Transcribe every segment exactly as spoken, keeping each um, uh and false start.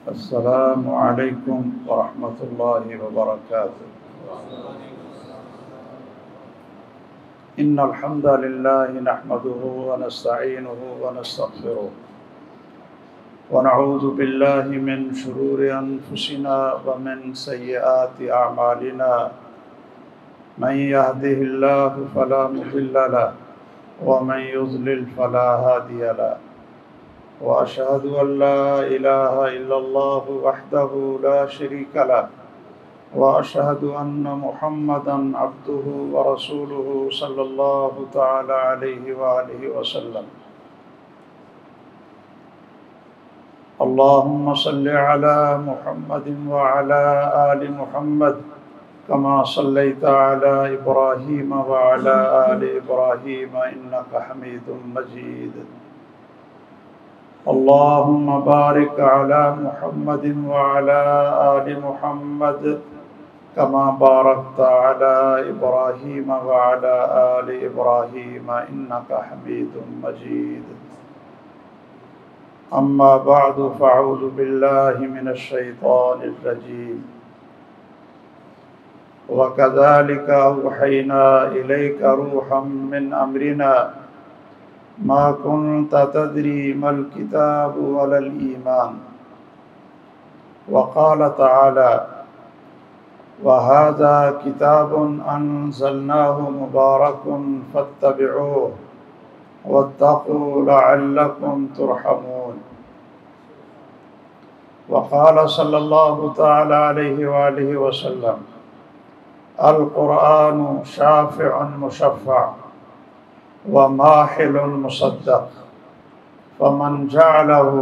अस्सलामु अलैकुम वरहमतुल्लाहि वबरकातुह। इन्नल हम्दलिल्लाहि नहमदुहु व नस्तईनुहु व नस्तगफिरुह व नऊज़ु बिल्लाहि मिन शुरूरि अनफुसिना व मिन सय्यिआति अअमालिना। मन यहदिहिल्लाहु फला मुदिल्ल लहु व मन युज़लिल फला हादिय लहु। व अशहदु अल्ला इलाहा इल्लल्लाहु वहदहु ला शरीका लहु व अशहदु अन्न मुहम्मदन अब्दुहु व रसूलुहु सल्लल्लाहु तआला अलैहि व आलिहि वसल्लम। अल्लाहुम्मा सल्लि अला मुहम्मदिन व अला आलि मुहम्मद कमा सल्लैता अला इब्राहीम व अला आलि इब्राहीम इन्नका हमीदुम मजीद। अल्लाहुम्मा बारिक अला मुहम्मदिन व अला आलि मुहम्मद कमा बारकता अला इब्राहीम व अला आलि इब्राहीम इन्नका हमीदुम मजीद। अम्मा बअदु फ़अऊज़ु बिल्लाहि मिनश शैतानिर रजीम। व कज़ालिका औहैना इलैका रूहम मिन अम्रिना मा कुन्ता तदरी मल किताबु वलल ईमान। व क़ाल तआला व हाज़ा किताबुन अन्ज़लनाहु मुबारकुन फ़त्तबिऊहु वत्तक़ू लअल्लकुम तुरहमून। व क़ाल सल्लल्लाहु तआला अलैहि व आलिहि वसल्लम अल क़ुरआनु शाफ़िउन मुशफ़्फ़अ व माहिलुन मुसद्दक़ फ़मन जअलहु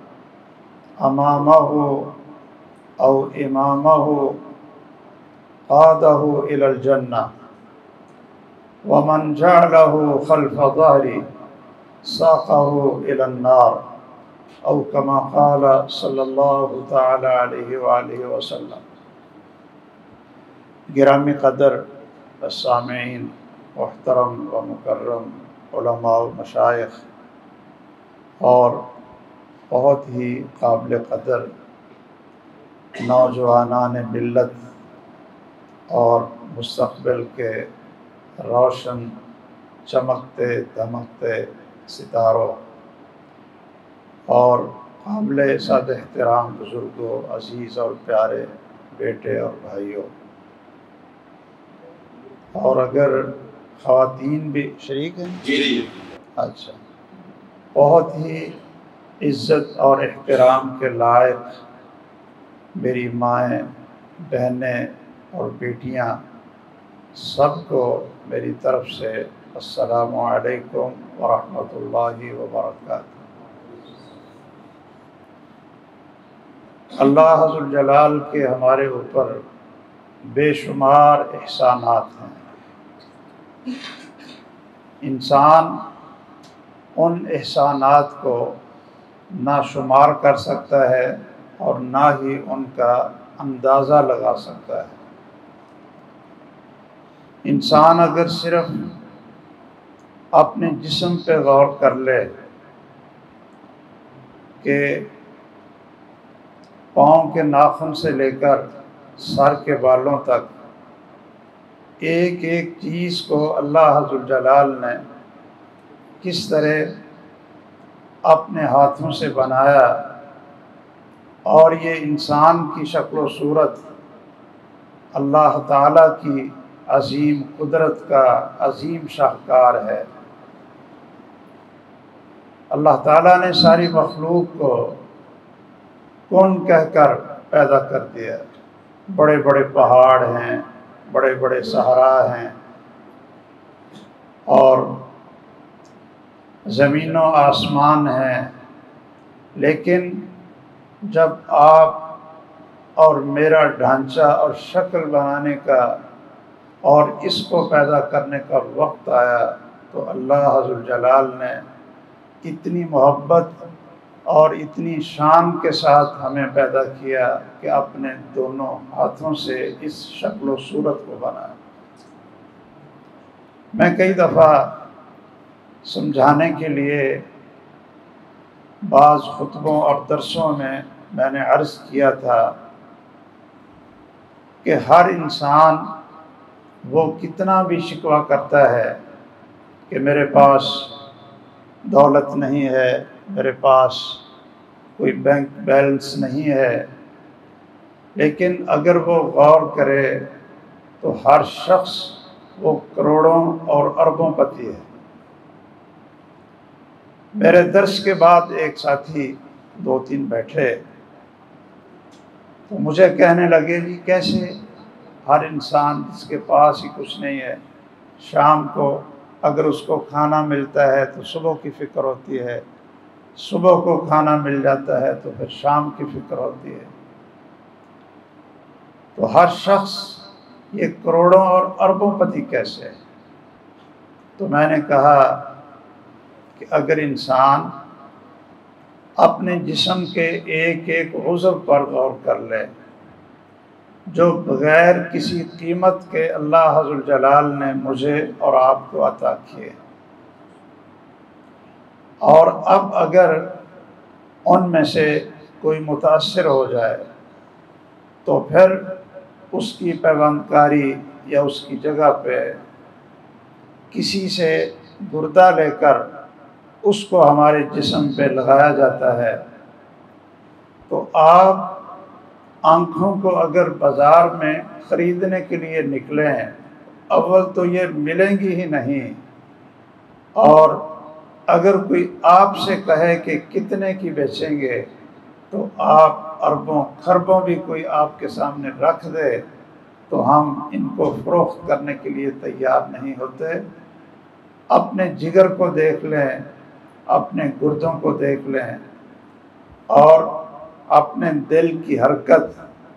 अमामहु औ इमामहु क़ादहु इलल जन्नह व मन जअलहु ख़ल्फ़ ज़हरी साक़हु इलन नार औ कमा क़ाल सल्लल्लाहु तआला अलैहि व आलिहि वसल्लम। गिरामी क़दर सामीईन, मुहतरम व मुकर्रम उलमा व मशाइख़ और बहुत ही काबिल क़दर नौजवानान मिल्लत और मुस्तक़बिल के रोशन चमकते दमकते सितारों और काबिल साद एहतराम बुज़ुर्गों, अज़ीज़ और प्यारे बेटे और भाइयों, और अगर ख़वातीन भी शरीक हैं जी जी अच्छा, बहुत ही इज़्ज़त और एहतराम के लायक मेरी माएँ, बहनें और बेटियाँ, सबको मेरी तरफ़ से अस्सलामु अलैकुम व रहमतुल्लाहि व बरकातुहू। अल्लाह ज़ुल जलाल के हमारे ऊपर बेशुमार एहसानात हैं। इंसान उन एहसानात को ना शुमार कर सकता है और ना ही उनका अंदाज़ा लगा सकता है। इंसान अगर सिर्फ अपने जिस्म पे गौर कर ले कि पाँव के नाखून से लेकर सर के बालों तक एक एक चीज़ को अल्लाह ज़ुल जलाल ने किस तरह अपने हाथों से बनाया और ये इंसान की शक्ल व सूरत अल्लाह ताला की अज़ीम कुदरत का अज़ीम शाहकार है। अल्लाह ताला ने सारी मखलूक को कुन कहकर पैदा कर दिया। बड़े बड़े पहाड़ हैं, बड़े बड़े सहरा हैं और ज़मीन व आसमान हैं, लेकिन जब आप और मेरा ढांचा और शक्ल बनाने का और इसको पैदा करने का वक्त आया तो अल्लाह ज़ुल जलाल ने इतनी मोहब्बत और इतनी शान के साथ हमें पैदा किया कि अपने दोनों हाथों से इस शक्ल व सूरत को बनाया। मैं कई दफ़ा समझाने के लिए बाज़ खुतबों और दरसों में मैंने अर्ज़ किया था कि हर इंसान वो कितना भी शिकवा करता है कि मेरे पास दौलत नहीं है, मेरे पास कोई बैंक बैलेंस नहीं है, लेकिन अगर वो गौर करे तो हर शख्स वो करोड़ों और अरबों पति है। मेरे दर्स के बाद एक साथी दो तीन बैठे तो मुझे कहने लगे, जी कैसे हर इंसान जिसके पास ही कुछ नहीं है, शाम को अगर उसको खाना मिलता है तो सुबह की फ़िक्र होती है, सुबह को खाना मिल जाता है तो फिर शाम की फ़िक्र होती है। तो हर शख्स ये करोड़ों और अरबों पति कैसे है? तो मैंने कहा कि अगर इंसान अपने जिस्म के एक एक उज़्व पर गौर कर ले जो बग़ैर किसी कीमत के अल्लाह अज़्ज़ल जलाल ने मुझे और आपको अता किए, और अब अगर उनमें से कोई मुतासिर हो जाए तो फिर उसकी पैबंदकारी या उसकी जगह पे किसी से गुर्दा लेकर उसको हमारे जिस्म पे लगाया जाता है। तो आप आँखों को अगर बाज़ार में ख़रीदने के लिए निकले हैं, अव्वल तो ये मिलेंगी ही नहीं, और अगर कोई आपसे कहे कि कितने की बेचेंगे तो आप अरबों खरबों भी कोई आपके सामने रख दे तो हम इनको फ़रोख्त करने के लिए तैयार नहीं होते। अपने जिगर को देख लें, अपने गुर्दों को देख लें और अपने दिल की हरकत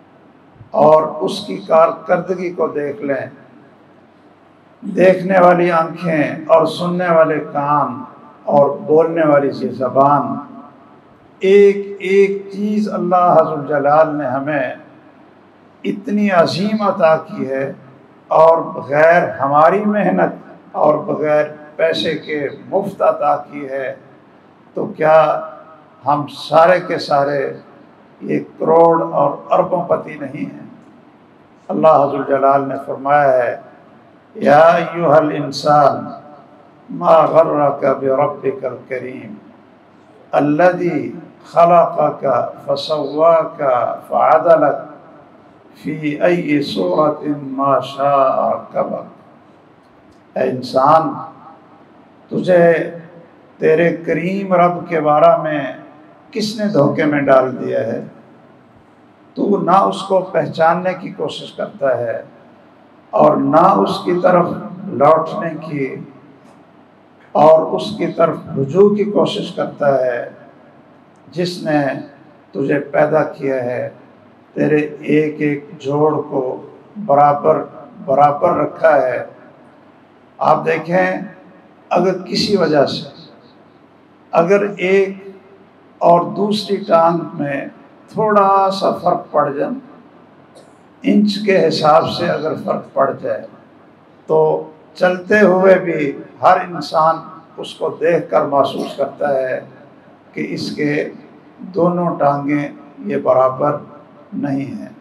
और उसकी कारकर्दगी को देख लें। देखने वाली आँखें और सुनने वाले कान और बोलने वाली सी ज़बान, एक एक चीज़ अल्लाह अज़्ज़ल जलाल ने हमें इतनी अजीम अता की है, और बग़ैर हमारी मेहनत और बग़ैर पैसे के मुफ्त अता की है। तो क्या हम सारे के सारे ये करोड़ और अरबों पति नहीं हैं? अल्लाह अज़्ज़ल जलाल ने फरमाया है, या अय्युहल इंसान मा गर्रका बिरब्बिकल करीम अल्लज़ी खलक़का फसव्वाका फ़अदलक फ़ी अय्यि सूरतिन मा शाअ रक्कबक। ऐ इंसान, तुझे तेरे करीम रब के बारे में किसने धोखे में डाल दिया है? तू ना उसको पहचानने की कोशिश करता है और ना उसकी तरफ लौटने की और उसकी तरफ रुजू की कोशिश करता है जिसने तुझे पैदा किया है, तेरे एक एक जोड़ को बराबर बराबर रखा है। आप देखें, अगर किसी वजह से अगर एक और दूसरी टांग में थोड़ा सा फ़र्क पड़ जाए, इंच के हिसाब से अगर फ़र्क पड़ जाए, तो चलते हुए भी हर इंसान उसको देखकर महसूस करता है कि इसके दोनों टांगें ये बराबर नहीं हैं।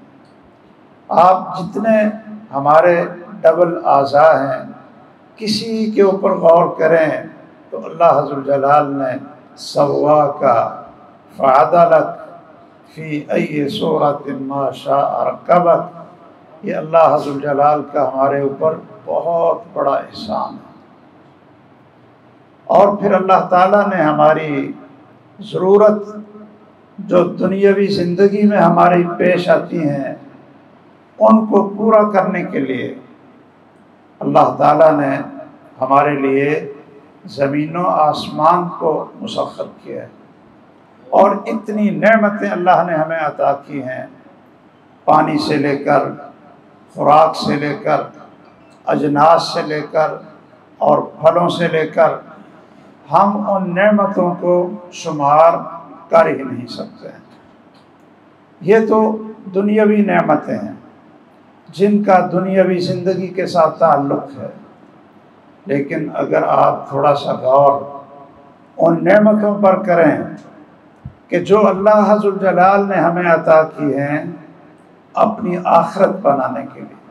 आप जितने हमारे डबल आज़ा हैं, किसी के ऊपर गौर करें तो अल्लाह अज़्ज़ल जलाल ने सव्वा का फ़अदलक फ़ी अय्यि सूरतिन मा शाअ रक्कबक, ये अल्लाह अज़्ज़ल जलाल का हमारे ऊपर बहुत बड़ा एहसान है। और फिर अल्लाह ताला ने हमारी ज़रूरत जो दुनियावी ज़िंदगी में हमारी पेश आती हैं, उनको पूरा करने के लिए अल्लाह ताला ने हमारे लिए ज़मीनों आसमान को मुसख्खर किया है, और इतनी नेमतें अल्लाह ने हमें अता की हैं, पानी से लेकर, खुराक से लेकर, अजनास से लेकर और फलों से लेकर, हम उन नेमतों को शुमार कर ही नहीं सकते हैं। ये तो दुनियावी नेमतें हैं जिनका दुनियावी ज़िंदगी के साथ ताल्लुक़ है, लेकिन अगर आप थोड़ा सा गौर उन नेमतों पर करें कि जो अल्लाह अज़्ज़ल जलाल ने हमें अता की हैं अपनी आखिरत बनाने के लिए,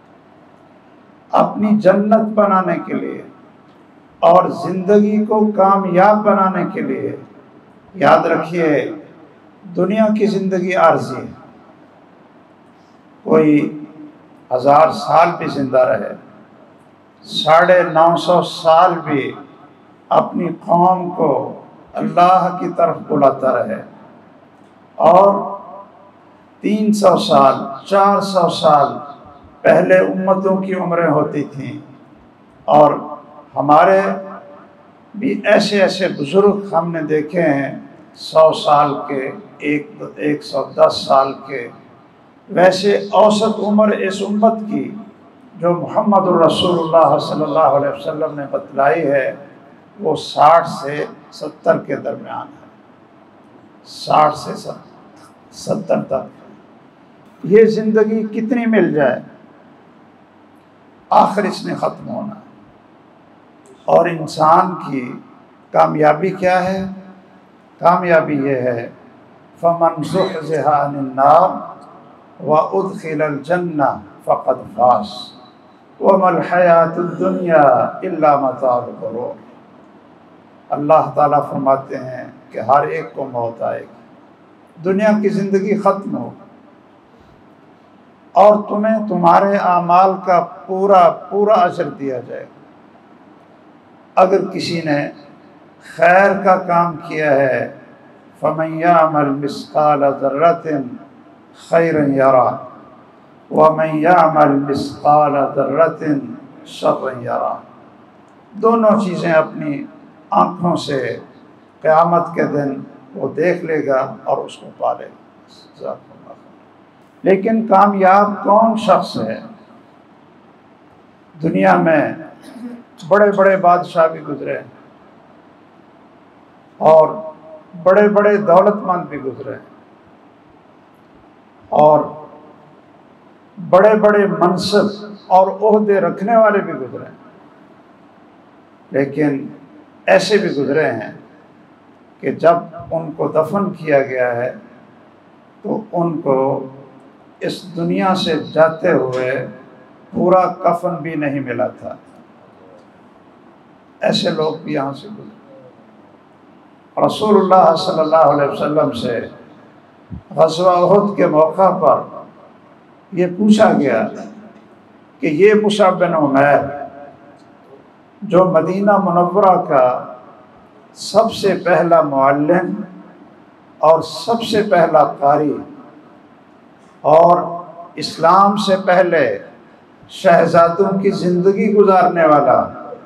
अपनी जन्नत बनाने के लिए और ज़िंदगी को कामयाब बनाने के लिए। याद रखिए, दुनिया की ज़िंदगी आर्जी है। कोई हज़ार साल भी जिंदा रहे, साढ़े नौ सौ साल भी अपनी कौम को अल्लाह की तरफ बुलाता रहे, और तीन सौ साल चार सौ साल पहले उम्मतों की उम्रें होती थीं। और हमारे भी ऐसे ऐसे बुज़ुर्ग हमने देखे हैं, सौ साल के, एक एक सौ दस साल के। वैसे औसत उम्र इस उम्मत की जो मोहम्मद रसूलुल्लाह सल्लल्लाहु अलैहि वसल्लम ने बतलाई है वो साठ से सत्तर के दरमियान है, साठ से सत्तर तक। ये ज़िंदगी कितनी मिल जाए, आखिर इसने ख़त्म होना। और इंसान की कामयाबी क्या है? कामयाबी ये है, फ़मन ज़ुहज़िहा अनिन नार व उदखिलल जन्ना फ़क़द फ़ाज़ व मल हयातुद दुनिया इल्ला मताउल ग़ुरूर। अल्लाह ताला फरमाते हैं कि हर एक को मौत आएगी, दुनिया की ज़िंदगी ख़त्म हो, और तुम्हें तुम्हारे आमाल का पूरा पूरा अजर दिया जाएगा। अगर किसी ने खैर का काम किया है, फ़मन यअमल मिस्क़ाल ज़र्रतिन खैरन यरा व मन यअमल मिस्क़ाल ज़र्रतिन शर्रन यरा। दोनों चीज़ें अपनी आँखों से क़यामत के दिन वो देख लेगा और उसको पा लेगा। लेकिन कामयाब कौन शख्स है? दुनिया में बड़े बड़े बादशाह भी गुजरे और बड़े बड़े दौलतमंद भी गुजरे और बड़े बड़े मनसब और ओहदे रखने वाले भी गुजरे, लेकिन ऐसे भी गुजरे हैं कि जब उनको दफन किया गया है तो उनको इस दुनिया से जाते हुए पूरा कफन भी नहीं मिला था। ऐसे लोग भी यहाँ से गुजरे। रसूलुल्लाह सल्लल्लाहु अलैहि वसल्लम से ग़ज़वा उहद के मौका पर ये पूछा गया कि ये मुसअब बिन उमैर जो मदीना मुनव्वरा का सबसे पहला मुअल्लिम और सबसे पहला कारी और इस्लाम से पहले शहजादों की ज़िंदगी गुजारने वाला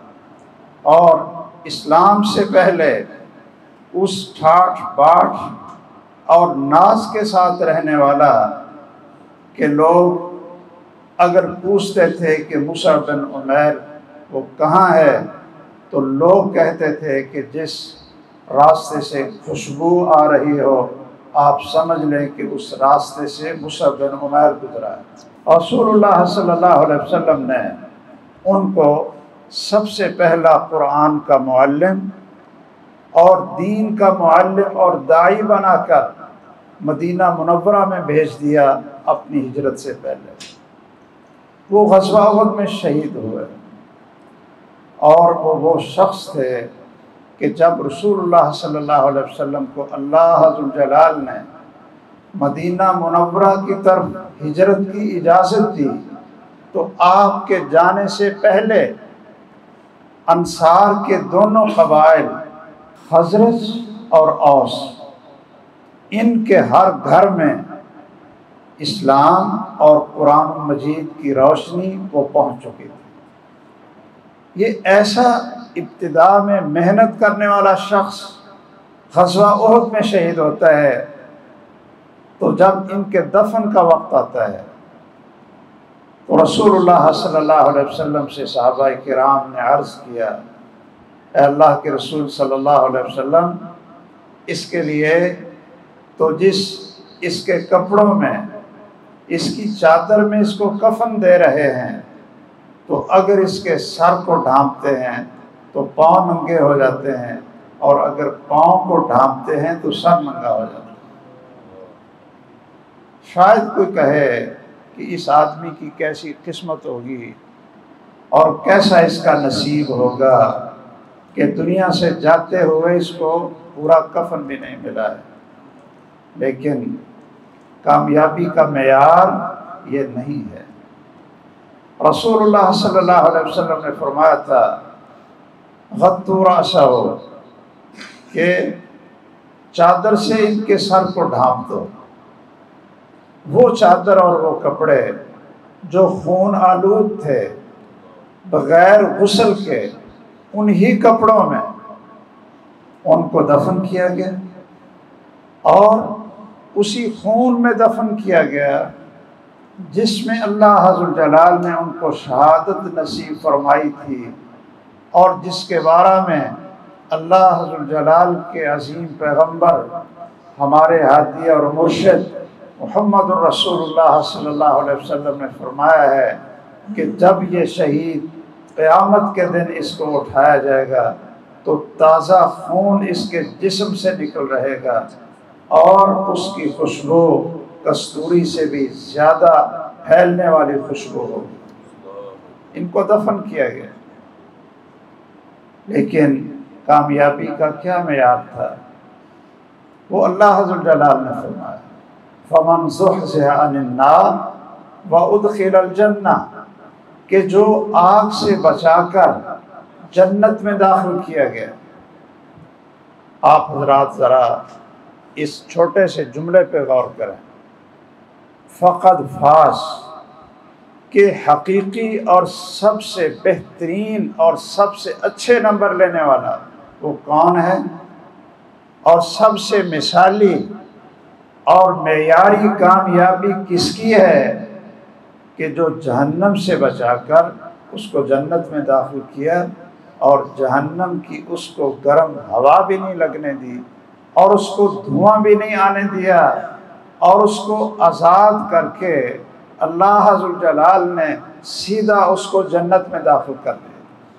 और इस्लाम से पहले उस ठाठ बाट और नाज के साथ रहने वाला, कि लोग अगर पूछते थे कि मुसअब बिन उमैर वो कहाँ है, तो लोग कहते थे कि जिस रास्ते से खुशबू आ रही हो आप समझ लें कि उस रास्ते से मुसअब बिन उमैर गुजरा है। रसूलुल्लाह सल्लल्लाहु अलैहि वसल्लम ने उनको सबसे पहला कुरान का मुअल्लिम और दीन का मुअल्लिम और दाई बनाकर मदीना मुनव्वरा में भेज दिया अपनी हिजरत से पहले। वो ग़ज़वा उहद में शहीद हुए और वो वो शख्स थे कि जब रसूलुल्लाह सल्लल्लाहु अलैहि वसल्लम को अल्लाह अज़्ज़ल जलाल ने मदीना मुनव्वरा की तरफ हिजरत की इजाज़त दी तो आपके जाने से पहले अंसार के दोनों क़बाइल हज़रज और औस, इनके हर घर में इस्लाम और कुरान मजीद की रोशनी वो पहुँच चुकी थी। ये ऐसा इब्तिदा में मेहनत करने वाला शख्स ग़ज़वा उहद में शहीद होता है, तो जब इनके दफन का वक्त आता है तो रसूलुल्लाह सल्लल्लाहु अलैहि वसल्लम से सहाबाए किराम ने अर्ज़ किया, ऐ अल्लाह के रसूल सल्लल्लाहु अलैहि वसल्लम, इसके लिए तो जिस इसके कपड़ों में, इसकी चादर में इसको कफन दे रहे हैं, तो अगर इसके सर को ढांपते हैं तो पाँव नंगे हो जाते हैं, और अगर पाँव को ढांपते हैं तो सर नंगा हो जाता है। शायद कोई कहे कि इस आदमी की कैसी किस्मत होगी और कैसा इसका नसीब होगा कि दुनिया से जाते हुए इसको पूरा कफन भी नहीं मिला है। लेकिन कामयाबी का मेयार ये नहीं है। रसूलुल्लाह सल्लल्लाहु अलैहि वसल्लम ने फरमाया था, गत्तू रासहु, कि चादर से इनके सर को ढांप दो। वो चादर और वो कपड़े जो खून आलूद थे, बगैर गुस्ल के, उन्हीं कपड़ों में उनको दफन किया गया और उसी खून में दफन किया गया जिसमें अल्लाह अज़्ज़ल जलाल ने उनको शहादत नसीब फरमाई थी और जिसके बारे में अल्लाह अज़्ज़ल जलाल के अजीम पैगंबर हमारे हादी और मुर्शिद मुहम्मद रसूलुल्लाह सल्लल्लाहु अलैहि वसल्लम ने फरमाया है कि जब ये शहीद क़यामत के दिन इसको उठाया जाएगा तो ताज़ा खून इसके जिस्म से निकल रहेगा और उसकी खुशबू कस्तूरी से भी ज़्यादा फैलने वाली खुशबू होगी। इनको दफन किया गया, लेकिन कामयाबी का क्या मेयार था? वो अल्लाह अज़्ज़ल जलाल ने फरमाया, फमन ज़ुहज़िहा अनिन नार व उदखिलल जन्नह, कि जो आग से बचाकर जन्नत में दाखिल किया गया। आप हजरात ज़रा इस छोटे से जुमले पे गौर करें, फ़क़द फास, के हकीकी और सबसे बेहतरीन और सबसे अच्छे नंबर लेने वाला वो कौन है? और सबसे मिसाली और मेयारी कामयाबी किसकी है कि जो जहन्नम से बचाकर उसको जन्नत में दाखिल किया और जहन्नम की उसको गर्म हवा भी नहीं लगने दी और उसको धुआं भी नहीं आने दिया और उसको आज़ाद करके अल्लाह अज़्ज़ल जलाल ने सीधा उसको जन्नत में दाखिल कर दिया।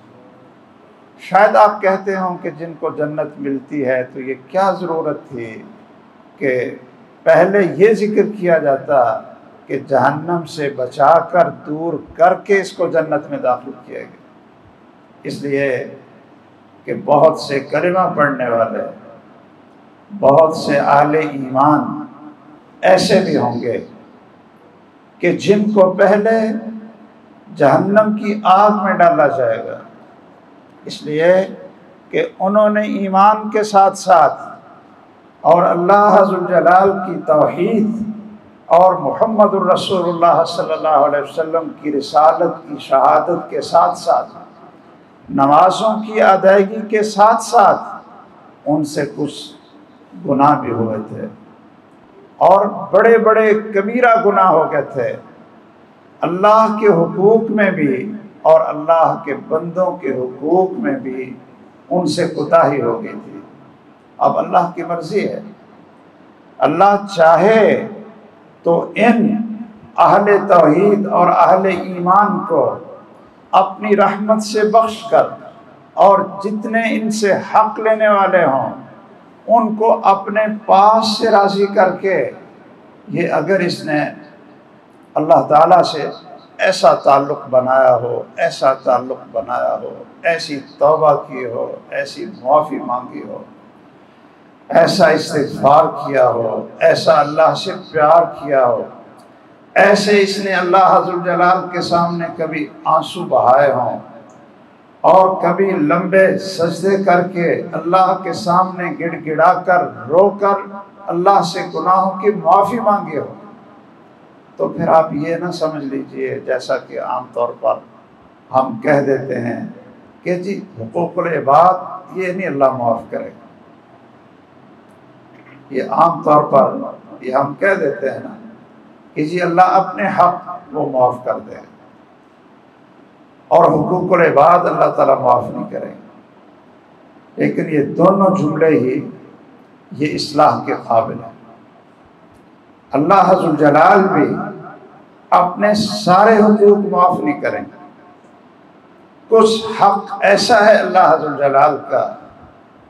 शायद आप कहते हों कि जिनको जन्नत मिलती है तो ये क्या ज़रूरत थी कि पहले ये जिक्र किया जाता कि जहन्नम से बचाकर दूर करके इसको जन्नत में दाखिल किया गया। इसलिए कि बहुत से कलिमा पढ़ने वाले, बहुत से आले ईमान ऐसे भी होंगे कि जिनको पहले जहन्नम की आग में डाला जाएगा, इसलिए कि उन्होंने ईमान के साथ साथ और अल्लाह अज़्ज़ल जलाल की तौहीद और मुहम्मदुर रसूलुल्लाह सल्लल्लाहु अलैहि वसल्लम की रिसालत की शहादत के साथ साथ नमाज़ों की अदायगी के साथ साथ उनसे कुछ गुनाह भी हुए थे और बड़े बड़े कबीरा गुनाह हो गए थे। अल्लाह के हुकूक में भी और अल्लाह के बंदों के हुकूक में भी उनसे कोताही हो गई थी। अब अल्लाह की मर्जी है, अल्लाह चाहे तो इन अहले तौहीद और अहले ईमान को अपनी रहमत से बख्श कर और जितने इनसे हक लेने वाले हों उनको अपने पास से राज़ी करके, ये अगर इसने अल्लाह ताला से ऐसा ताल्लुक़ बनाया हो, ऐसा ताल्लुक़ बनाया हो, ऐसी तौबा की हो, ऐसी मुआफ़ी मांगी हो, ऐसा इस्तिग़फ़ार किया हो, ऐसा अल्लाह से प्यार किया हो, ऐसे इसने अल्लाह अज़्ज़ल जलाल के सामने कभी आंसू बहाए हों और कभी लंबे सजदे करके अल्लाह के सामने गिड़गिड़ा कर रोकर अल्लाह से गुनाहों की माफ़ी मांगी हो, तो फिर आप ये ना समझ लीजिए जैसा कि आम तौर पर हम कह देते हैं कि जी हुकूकुल इबाद ये नहीं अल्लाह माफ़ करेगा। ये आम तौर पर ये हम कह देते हैं ना कि जी अल्लाह अपने हक वो माफ़ कर देगा और हुकूकुल इबाद अल्लाह ताला माफ़ नहीं करेंगे। लेकिन ये दोनों जुमले ही ये इस्लाह के काबिल है। अल्लाह अज़्ज़ल जलाल भी अपने सारे हुकूक माफ़ नहीं करेंगे। कुछ हक ऐसा है अल्लाह अज़्ज़ल जलाल का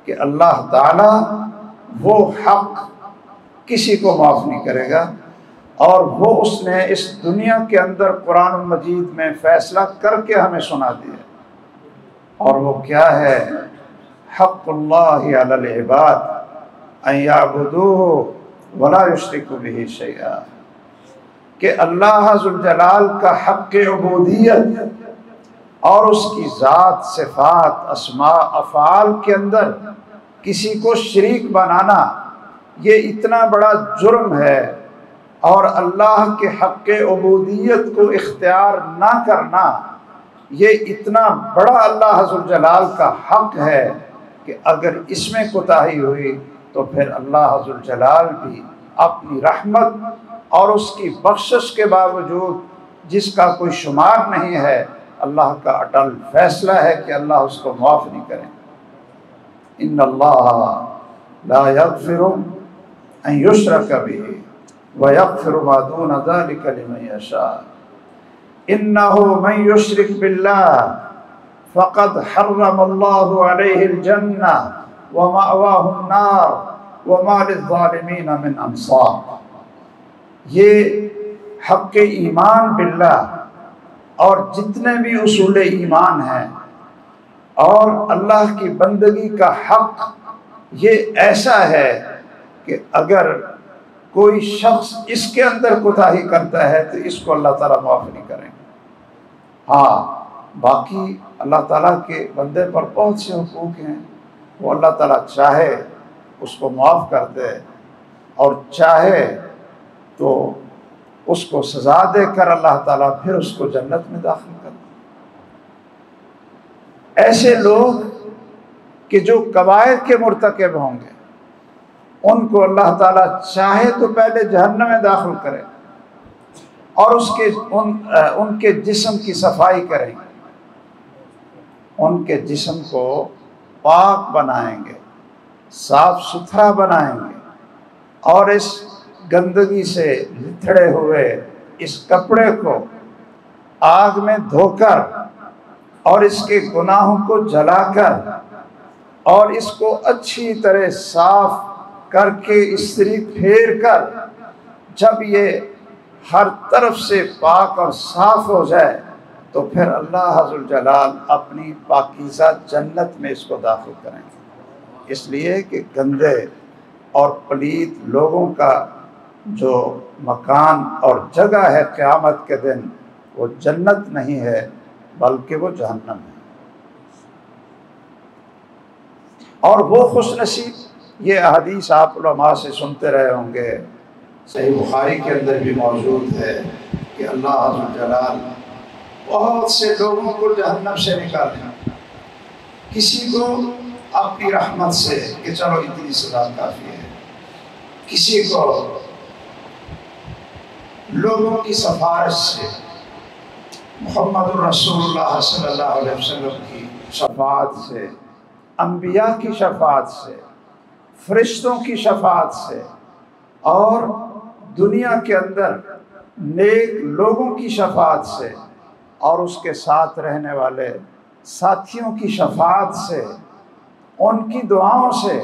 कि अल्लाह ताला वो हक किसी को माफ़ नहीं करेगा। और वो उसने इस दुनिया के अंदर कुरान मजीद में फैसला करके हमें सुना दिया, और वो क्या है? हक़्क़ुल्लाहि अलल इबाद अन यअबुदूहु वला युश्रिकू बिही शैआ, कि अल्लाह ज़ुल जलाल का हक़्क़े उबूदियत और उसकी ज़ात, सिफ़ात, अस्मा, अफ़आल के अंदर किसी को शरीक बनाना, ये इतना बड़ा जुर्म है। और अल्लाह के हक़्क़े उबूदियत को इख्तियार ना करना, ये इतना बड़ा अल्लाह ज़ुल जलाल का हक़ है कि अगर इसमें कोताही हुई तो फिर अल्लाह ज़ुल जलाल भी अपनी रहमत और उसकी बख्शिश के बावजूद, जिसका कोई शुमार नहीं है, अल्लाह का अटल फैसला है कि अल्लाह उसको माफ़ नहीं करें। इन्नल्लाह ला यग़फ़िरु अन युश्रक बिही व यग़फ़िरु मा दून ज़ालिका लिमन यशा इन्नहु मन युश्रिक बिल्लाह फ़क़द हर्रमल्लाहु अलैहिल जन्नह व मअवाहुन नार व मा लिज़्ज़ालिमीन मिन अंसार। ये हक़्क़े ईमान बिल्लाह और जितने भी उसूल ईमान हैं और अल्लाह की बंदगी का हक़, ये ऐसा है कि अगर कोई शख्स इसके अंदर कोताही करता है तो इसको अल्लाह ताला माफ़ नहीं करेंगे। हाँ, बाकी अल्लाह ताला के बंदे पर बहुत से हुकूक हैं, वो अल्लाह ताला चाहे उसको माफ़ कर दे और चाहे तो उसको सज़ा देकर अल्लाह ताला फिर उसको जन्नत में दाखिल कर दे। ऐसे लोग कि जो कबायर के मुर्तकिब होंगे, उनको अल्लाह ताला चाहे तो पहले जहन्नम में दाखिल करे और उसके उन उनके जिस्म की सफाई करेंगे, उनके जिस्म को पाक बनाएंगे, साफ सुथरा बनाएंगे और इस गंदगी से लिथड़े हुए इस कपड़े को आग में धोकर और इसके गुनाहों को जलाकर और इसको अच्छी तरह साफ करके इस्त्री फेर कर, जब ये हर तरफ से पाक और साफ हो जाए तो फिर अल्लाह ज़ुल जलाल अपनी पाकीज़ा जन्नत में इसको दाखिल करेंगे। इसलिए कि गंदे और पलीत लोगों का जो मकान और जगह है क़यामत के दिन, वो जन्नत नहीं है बल्कि वो जहन्नम है। और वो खुशनसीब, ये अहदीस आप उलमा से सुनते रहे होंगे, सही बुखारी के अंदर भी मौजूद है कि अल्लाह ज़ुल जलाल बहुत से लोगों को जहन्नम से निकालें, किसी को अपनी रहमत से कि चलो इतनी सज़ा काफ़ी है, किसी को लोगों की सिफारिश से, मुहम्मदुर रसूलुल्लाह सल्लल्लाहु अलैहि वसल्लम की शफाअत से, अंबिया की शफाअत से, फरिश्तों की शफाअत से और दुनिया के अंदर नेक लोगों की शफाअत से और उसके साथ रहने वाले साथियों की शफाअत से, उनकी दुआओं से।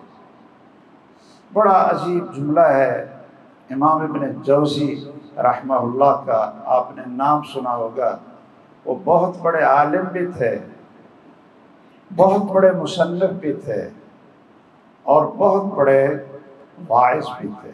बड़ा अजीब जुमला है, इमाम इब्न जौज़ी रहमहुल्लाह का आपने नाम सुना होगा। वो बहुत बड़े आलिम भी थे, बहुत बड़े मुसन्निफ भी थे और बहुत बड़े वाइज़ भी थे।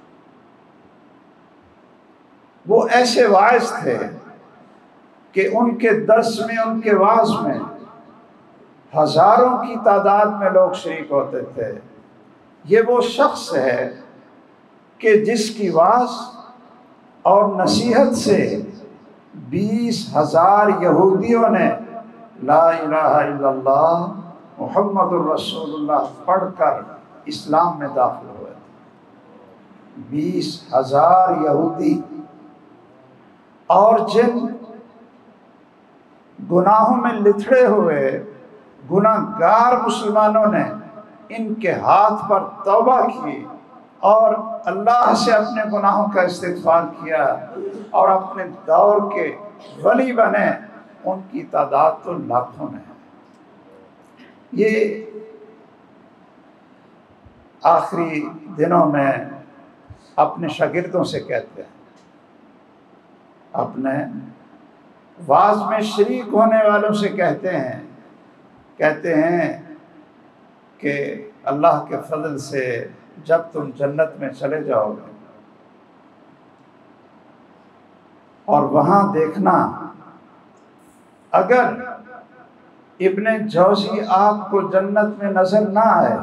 वो ऐसे वाइज़ थे कि उनके दर्स में, उनके वाज में हज़ारों की तादाद में लोग शरीक होते थे। ये वो शख्स है कि जिसकी वाज और नसीहत से बीस हजार यहूदियों ने ला इलाहा इल्लल्लाह मुहम्मदुर रसूलुल्लाह पढ़कर इस्लाम में दाखिल हुए थे। बीस हजार यहूदी, और जिन गुनाहों में लिथड़े हुए गुनाहगार मुसलमानों ने इनके हाथ पर तौबा की और अल्लाह से अपने गुनाहों का इस्तिग़फ़ार किया और अपने दौर के वली बने, उनकी तादाद तो लाखों में है। ये आखिरी दिनों में अपने शागिर्दों से कहते हैं, अपने वाज में शरीक होने वालों से कहते हैं कहते हैं कि अल्लाह के फजल से जब तुम जन्नत में चले जाओगे और वहां देखना, अगर इब्ने जौजी आपको जन्नत में नजर ना आए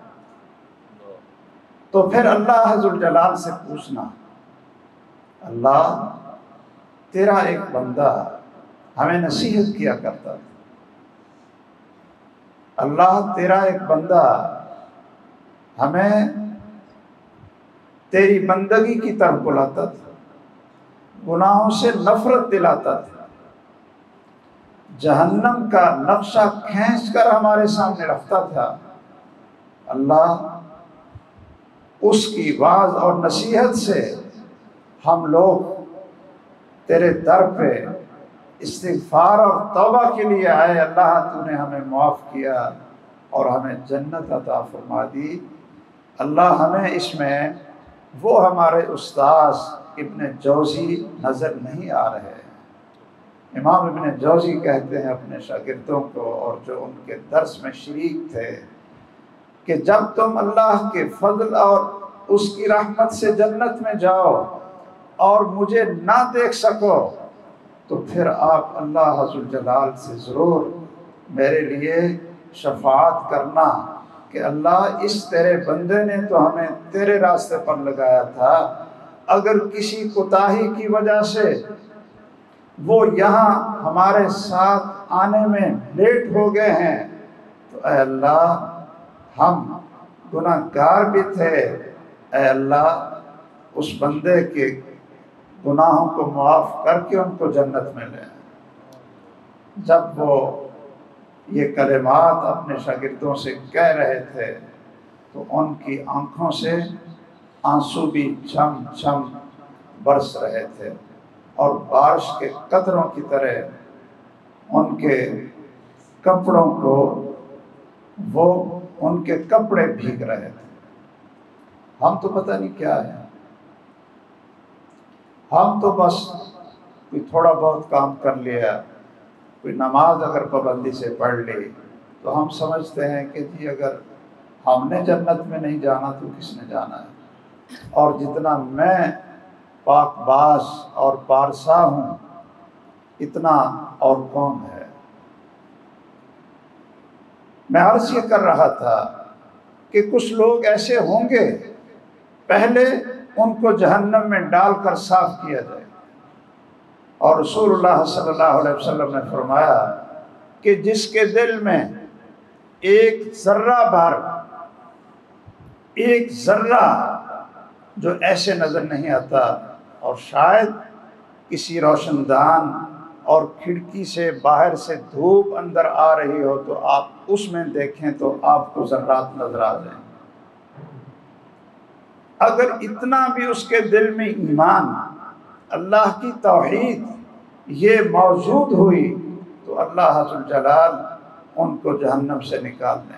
तो फिर अल्लाह जुल जलाल से पूछना, अल्लाह तेरा एक बंदा हमें नसीहत किया करता था, अल्लाह तेरा एक बंदा हमें तेरी बंदगी की तरफ बुलाता था, गुनाहों से नफरत दिलाता था, जहन्नम का नक्शा खींच कर हमारे सामने रखता था। अल्लाह उसकी वाज और नसीहत से हम लोग तेरे दर पे इस्तिग़फ़ार और तौबा के लिए आए, अल्लाह तूने हमें माफ़ किया और हमें जन्नत अता फरमा दी। अल्लाह हमें इसमें वो हमारे उस्ताद इब्ने जौज़ी नज़र नहीं आ रहे हैं। इमाम इब्ने जौज़ी कहते हैं अपने शागिर्दों को और जो उनके दर्स में शरीक थे कि जब तुम अल्लाह के फजल और उसकी रहमत से जन्नत में जाओ और मुझे ना देख सको तो फिर आप अल्लाह अज़्ज़ल जलाल से ज़रूर मेरे लिए शफ़ाअत करना कि अल्लाह इस तेरे बंदे ने तो हमें तेरे रास्ते पर लगाया था, अगर किसी कोताही की वजह से वो यहाँ हमारे साथ आने में लेट हो गए हैं तो ऐ अल्लाह हम गुनाहगार भी थे, ऐ अल्लाह उस बंदे के गुनाहों को माफ़ करके उनको जन्नत में ले। जब वो ये कलिमात अपने शागिर्दों से कह रहे थे तो उनकी आंखों से आंसू भी छम छम बरस रहे थे और बारिश के कतरों की तरह उनके कपड़ों को वो उनके कपड़े भीग रहे थे। हम तो पता नहीं क्या है, हम तो बस कोई थोड़ा बहुत काम कर लिया, कोई नमाज अगर पाबंदी से पढ़ ली तो हम समझते हैं कि जी अगर हमने जन्नत में नहीं जाना तो किसने जाना है, और जितना मैं पाकबाज और पारसा हूँ इतना और कौन है। मैं अर्ज़ ये कर रहा था कि कुछ लोग ऐसे होंगे पहले उनको जहन्नम में डालकर साफ किया जाए, और रसूलुल्लाह सल्लल्लाहु अलैहि वसल्लम ने फरमाया कि जिसके दिल में एक जर्रा भर, एक जर्रा जो ऐसे नजर नहीं आता और शायद किसी रोशनदान और खिड़की से बाहर से धूप अंदर आ रही हो तो आप उसमें देखें तो आपको जर्रात नजर आ जाए, अगर इतना भी उसके दिल में ईमान, अल्लाह की तौहीद ये मौजूद हुई तो अल्लाह अज़्ज़ल जलाल उनको जहन्नम से निकाल दें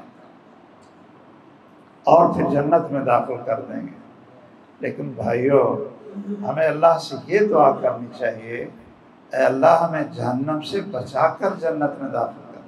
और फिर जन्नत में दाखिल कर देंगे। लेकिन भाइयों, हमें अल्लाह से ये दुआ करनी चाहिए, ऐ अल्लाह हमें जहन्नम से बचाकर जन्नत में दाखिल कर।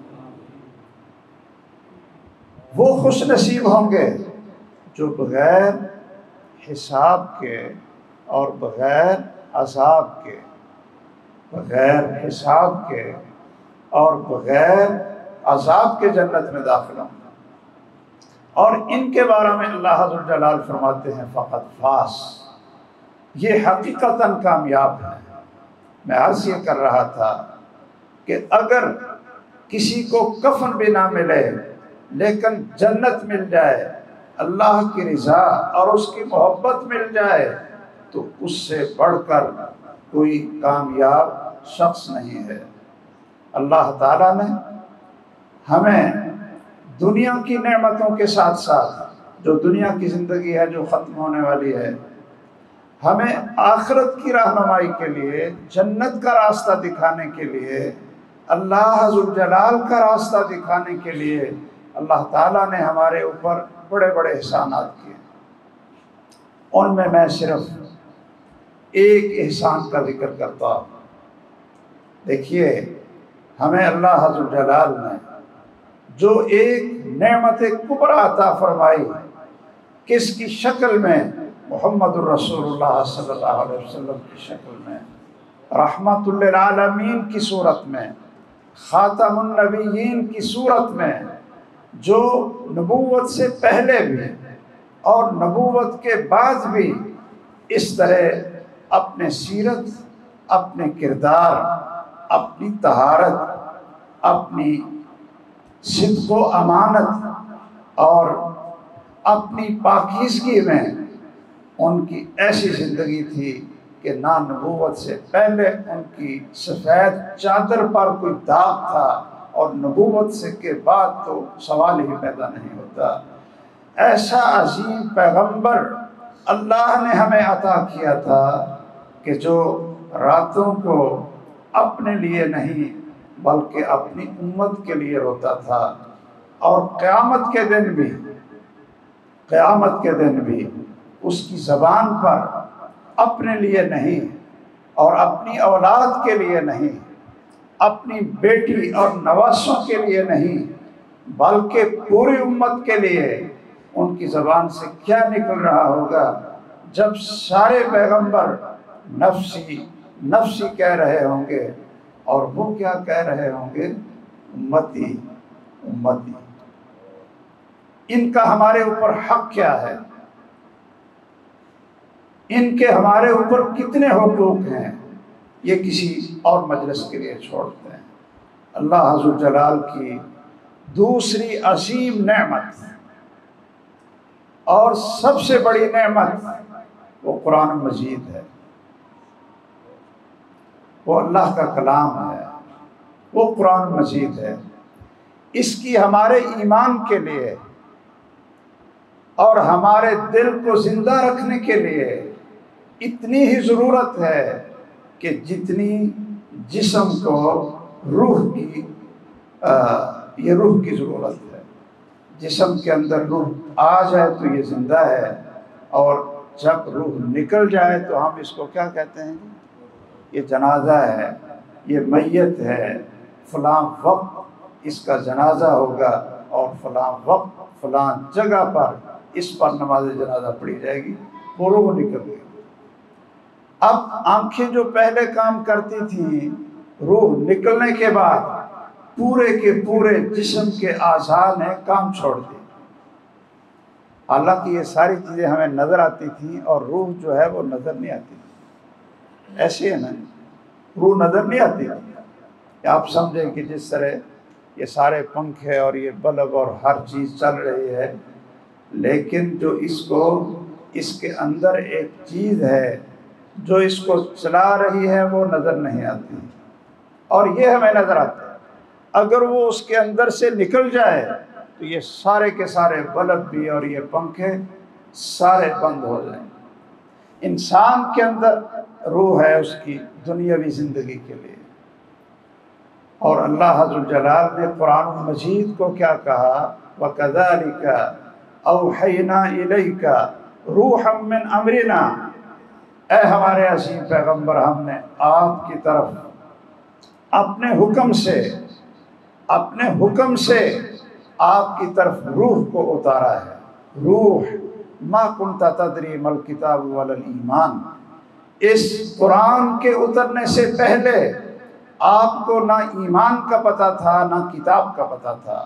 वो खुश नसीब होंगे जो बगैर हिसाब के और बगैर अज़ाब के, बगैर हिसाब के और बगैर अज़ाब के जन्नत में दाखिल होंगे। और इनके बारे में अल्लाह अज़्ज़ल जलाल फरमाते हैं फ़क़त फास, ये हकीकतन कामयाब है। मैं अर्ज़ ये कर रहा था कि अगर किसी को कफन भी ना मिले लेकिन जन्नत मिल जाए, अल्लाह की रिज़ा और उसकी मोहब्बत मिल जाए तो उससे बढ़कर कोई कामयाब शख्स नहीं है। अल्लाह ताला ने हमें दुनिया की नेमतों के साथ साथ, जो दुनिया की ज़िंदगी है जो ख़त्म होने वाली है, हमें आखिरत की रहनुमाई के लिए, जन्नत का रास्ता दिखाने के लिए, अल्लाह अज़्ज़ल जलाल का रास्ता दिखाने के लिए अल्लाह ताला ने हमारे ऊपर बड़े बड़े एहसानात किए। उनमें मैं सिर्फ एक एहसान का जिक्र करता हूँ। देखिए, हमें अल्लाह अज़्ज़ जलाल ने जो एक नेमत कुबरा अता फरमाई, किसकी शक्ल में? मुहम्मदुर रसूलुल्लाह सल्लल्लाहु अलैहि वसल्लम की शक्ल में, रहमतुल लिल आलमीन की सूरत में, खातमुन नबिय्यीन की सूरत में, जो नबूवत से पहले भी और नबूवत के बाद भी इस तरह अपने सीरत, अपने किरदार, अपनी तहारत, अपनी सिद्क़ व अमानत और अपनी पाकीज़गी में उनकी ऐसी ज़िंदगी थी कि ना नबूवत से पहले उनकी सफ़ेद चादर पर कोई दाग था और नबूवत से के बाद तो सवाल ही पैदा नहीं होता। ऐसा अजीम पैगंबर अल्लाह ने हमें अता किया था कि जो रातों को अपने लिए नहीं बल्कि अपनी उम्मत के लिए रोता था, और क़यामत के दिन भी क़यामत के दिन भी उसकी ज़बान पर अपने लिए नहीं और अपनी औलाद के लिए नहीं, अपनी बेटी और नवासों के लिए नहीं, बल्कि पूरी उम्मत के लिए उनकी ज़बान से क्या निकल रहा होगा जब सारे पैगंबर नफ्सी नफ्सी कह रहे होंगे, और वो क्या कह रहे होंगे? उम्मती उम्मती। इनका हमारे ऊपर हक क्या है? इनके हमारे ऊपर कितने हुकूक हैं? ये किसी और मजलिस के लिए छोड़ते हैं। अल्लाह अज़्ज़ जलाल की दूसरी असीम नेमत और सबसे बड़ी नेमत वो कुरान मजीद है, वो अल्लाह का कलाम है, वो कुरान मजीद है। इसकी हमारे ईमान के लिए और हमारे दिल को ज़िंदा रखने के लिए इतनी ही ज़रूरत है कि जितनी जिस्म को रूह की आ, ये रूह की ज़रूरत है। जिस्म के अंदर रूह आ जाए तो ये ज़िंदा है, और जब रूह निकल जाए तो हम इसको क्या कहते हैं? ये जनाजा है, ये मैयत है, फ़लाँ वक्त इसका जनाजा होगा और फ़लाँ वक्त फ़लाँ जगह पर इस पर नमाज जनाजा पढ़ी जाएगी, वो रूह निकल गई। अब आंखें जो पहले काम करती थी, रूह निकलने के बाद पूरे के पूरे जिस्म के आज़ा ने काम छोड़ दिए। हालांकि ये सारी चीज़ें हमें नज़र आती थी और रूह जो है वो नज़र नहीं आती थी। ऐसे है ना, रूह नज़र नहीं आती थी। आप समझें कि जिस तरह ये सारे पंखे और ये बल्ब और हर चीज़ चल रही है, लेकिन जो इसको इसके अंदर एक चीज़ है जो इसको चला रही है वो नज़र नहीं आती, और ये हमें नज़र आता है। अगर वो उसके अंदर से निकल जाए तो ये सारे के सारे बल्ब भी और ये पंखे सारे बंद हो जाएं। इंसान के अंदर रूह है उसकी दुनियावी ज़िंदगी के लिए, और अल्लाह अज़्ज़ जलाल ने कुरान मजीद को क्या कहा? वकज़ालिका औहयना इलैका रूहम मिन अमरिना। ऐ हमारे अज़ीम पैगंबर, हमने आपकी तरफ अपने हुक्म से अपने हुक्म से आपकी तरफ रूह को उतारा है। रूह मा कुन्ता तदरी मल किताब वलल ईमान। इस कुरान के उतरने से पहले आपको ना ईमान का पता था ना किताब का पता था।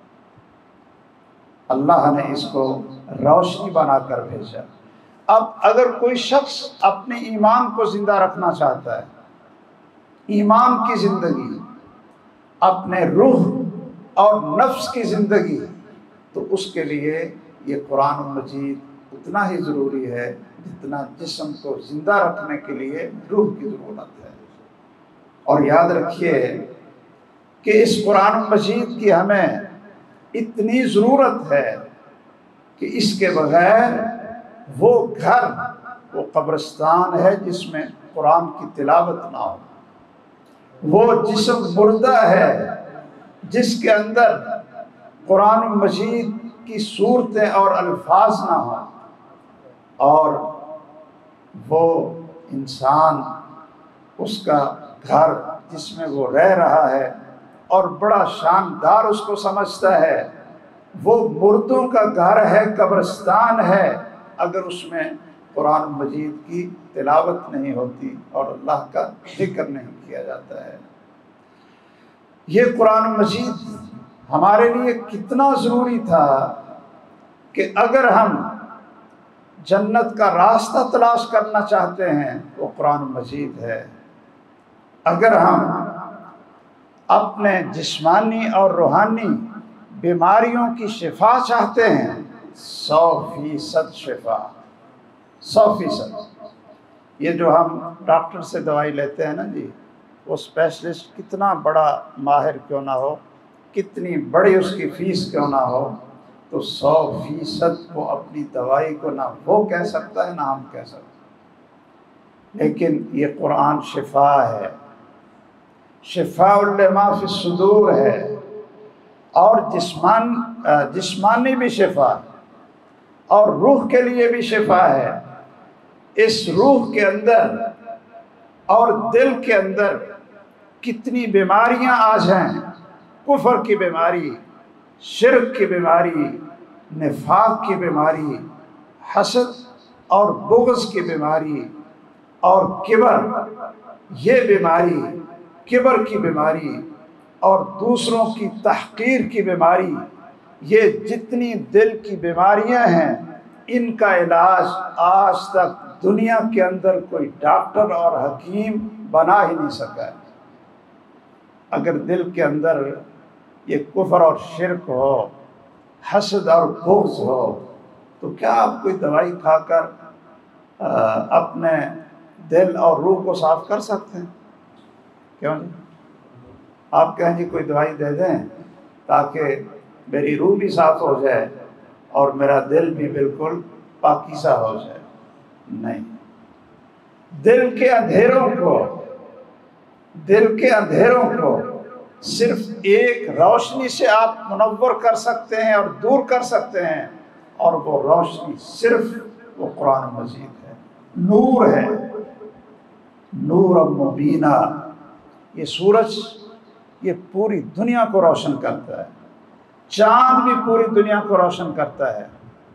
अल्लाह ने इसको रोशनी बनाकर भेजा। अब अगर कोई शख्स अपने ईमान को जिंदा रखना चाहता है, ईमान की ज़िंदगी, अपने रूह और नफ्स की ज़िंदगी, तो उसके लिए ये कुरान मजीद उतना ही ज़रूरी है जितना जिस्म को ज़िंदा रखने के लिए रूह की ज़रूरत है। और याद रखिए कि इस कुरान मजीद की हमें इतनी ज़रूरत है कि इसके बगैर वो घर, वो कब्रिस्तान है जिसमें कुरान की तिलावत ना हो। वो जिस्म मुर्दा है जिसके अंदर कुरान मजीद की सूरतें और अल्फाज ना हो और वो इंसान उसका घर जिसमें वो रह रहा है और बड़ा शानदार उसको समझता है, वो मुर्दों का घर है, कब्रिस्तान है, अगर उसमें कुरान मजीद की तिलावत नहीं होती और अल्लाह का जिक्र नहीं किया जाता है। ये कुरान मजीद हमारे लिए कितना ज़रूरी था कि अगर हम जन्नत का रास्ता तलाश करना चाहते हैं वो कुरान मजीद है। अगर हम अपने जिस्मानी और रूहानी बीमारियों की शिफा चाहते हैं, सौ फीसद शिफा, सौ फीसद। ये जो हम डॉक्टर से दवाई लेते हैं ना जी, वो स्पेशलिस्ट कितना बड़ा माहिर क्यों ना हो, कितनी बड़ी उसकी फ़ीस क्यों ना हो, तो सौ फीसद वो अपनी दवाई को ना वो कह सकता है ना हम कह सकते। लेकिन ये कुरान शिफा है, शिफाउल लिमा फी सुदूर है, और जिस्मान जिस्मानी भी शिफा और रूह के लिए भी शिफा है। इस रूह के अंदर और दिल के अंदर कितनी बीमारियां आज हैं, कुफर की बीमारी, शिर्क की बीमारी, निफाक की बीमारी, हसद और बुग़्ज़ की बीमारी और किबर, ये बीमारी, किबर की बीमारी और दूसरों की तहक़ीर की बीमारी, ये जितनी दिल की बीमारियां हैं, इनका इलाज आज तक दुनिया के अंदर कोई डॉक्टर और हकीम बना ही नहीं सका है। अगर दिल के अंदर ये कुफर और शिर्क हो, हसद और बुग़्ज़ हो, तो क्या आप कोई दवाई खाकर अपने दिल और रूह को साफ कर सकते हैं? क्यों जी? आप कहें जी कोई दवाई दे दें ताकि मेरी रूह भी साफ हो जाए और मेरा दिल भी बिल्कुल पाकीज़ा हो जाए। नहीं, दिल के अंधेरों को दिल के अंधेरों को सिर्फ एक रोशनी से आप मुनव्वर कर सकते हैं और दूर कर सकते हैं, और वो रोशनी सिर्फ वो कुरान मजीद है, नूर है, नूर मुबीना। ये सूरज ये पूरी दुनिया को रोशन करता है, चाँद भी पूरी दुनिया को रोशन करता है,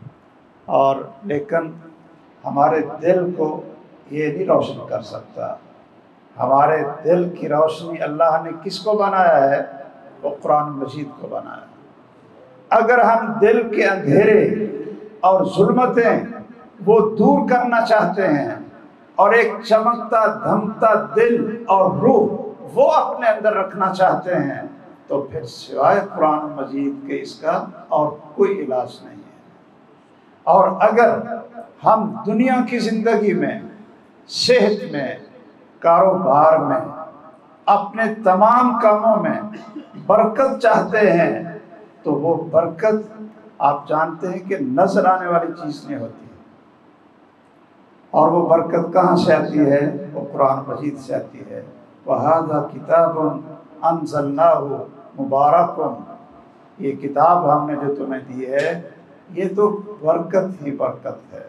और लेकिन हमारे दिल को ये नहीं रोशन कर सकता। हमारे दिल की रोशनी अल्लाह ने किसको बनाया है? वो कुरान मजीद को बनाया। अगर हम दिल के अंधेरे और जुल्मतें वो दूर करना चाहते हैं और एक चमकता धमकता दिल और रूह वो अपने अंदर रखना चाहते हैं, तो फिर सिवाय कुरान मजीद के इसका और कोई इलाज नहीं है। और अगर हम दुनिया की ज़िंदगी में, सेहत में, कारोबार में, अपने तमाम कामों में बरकत चाहते हैं, तो वो बरकत आप जानते हैं कि नजर आने वाली चीज़ नहीं होती, और वो बरकत कहाँ से आती है? वो कुरान मजीद से आती है। वहादा किताबुन अंज़लनाहु मुबारकुन, ये किताब हमने जो तुम्हें दी है ये तो बरकत ही बरकत है।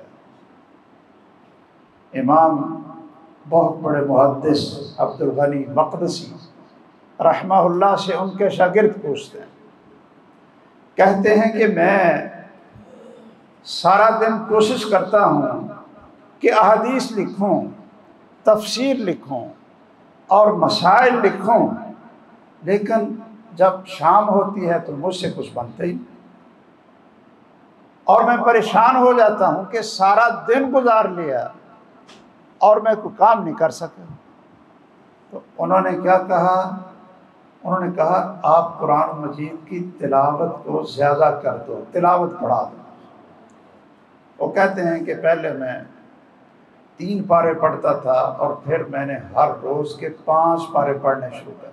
इमाम बहुत बड़े मुहद्दिस अब्दुल गनी मक़दसी रहमहुल्लाह से उनके शागिर्द पूछते हैं, कहते हैं कि मैं सारा दिन कोशिश करता हूँ कि अहादीस लिखूँ, तफसीर लिखूँ और मसाइल लिखूँ, लेकिन जब शाम होती है तो मुझसे कुछ बनता ही नहीं, और मैं परेशान हो जाता हूँ कि सारा दिन गुजार लिया और मैं कोई काम नहीं कर सका। तो उन्होंने क्या कहा? उन्होंने कहा आप कुरान मजीद की तिलावत को ज़्यादा कर दो, तिलावत बढ़ा दो। वो कहते हैं कि पहले मैं तीन पारे पढ़ता था और फिर मैंने हर रोज़ के पांच पारे पढ़ने शुरू कर दिए।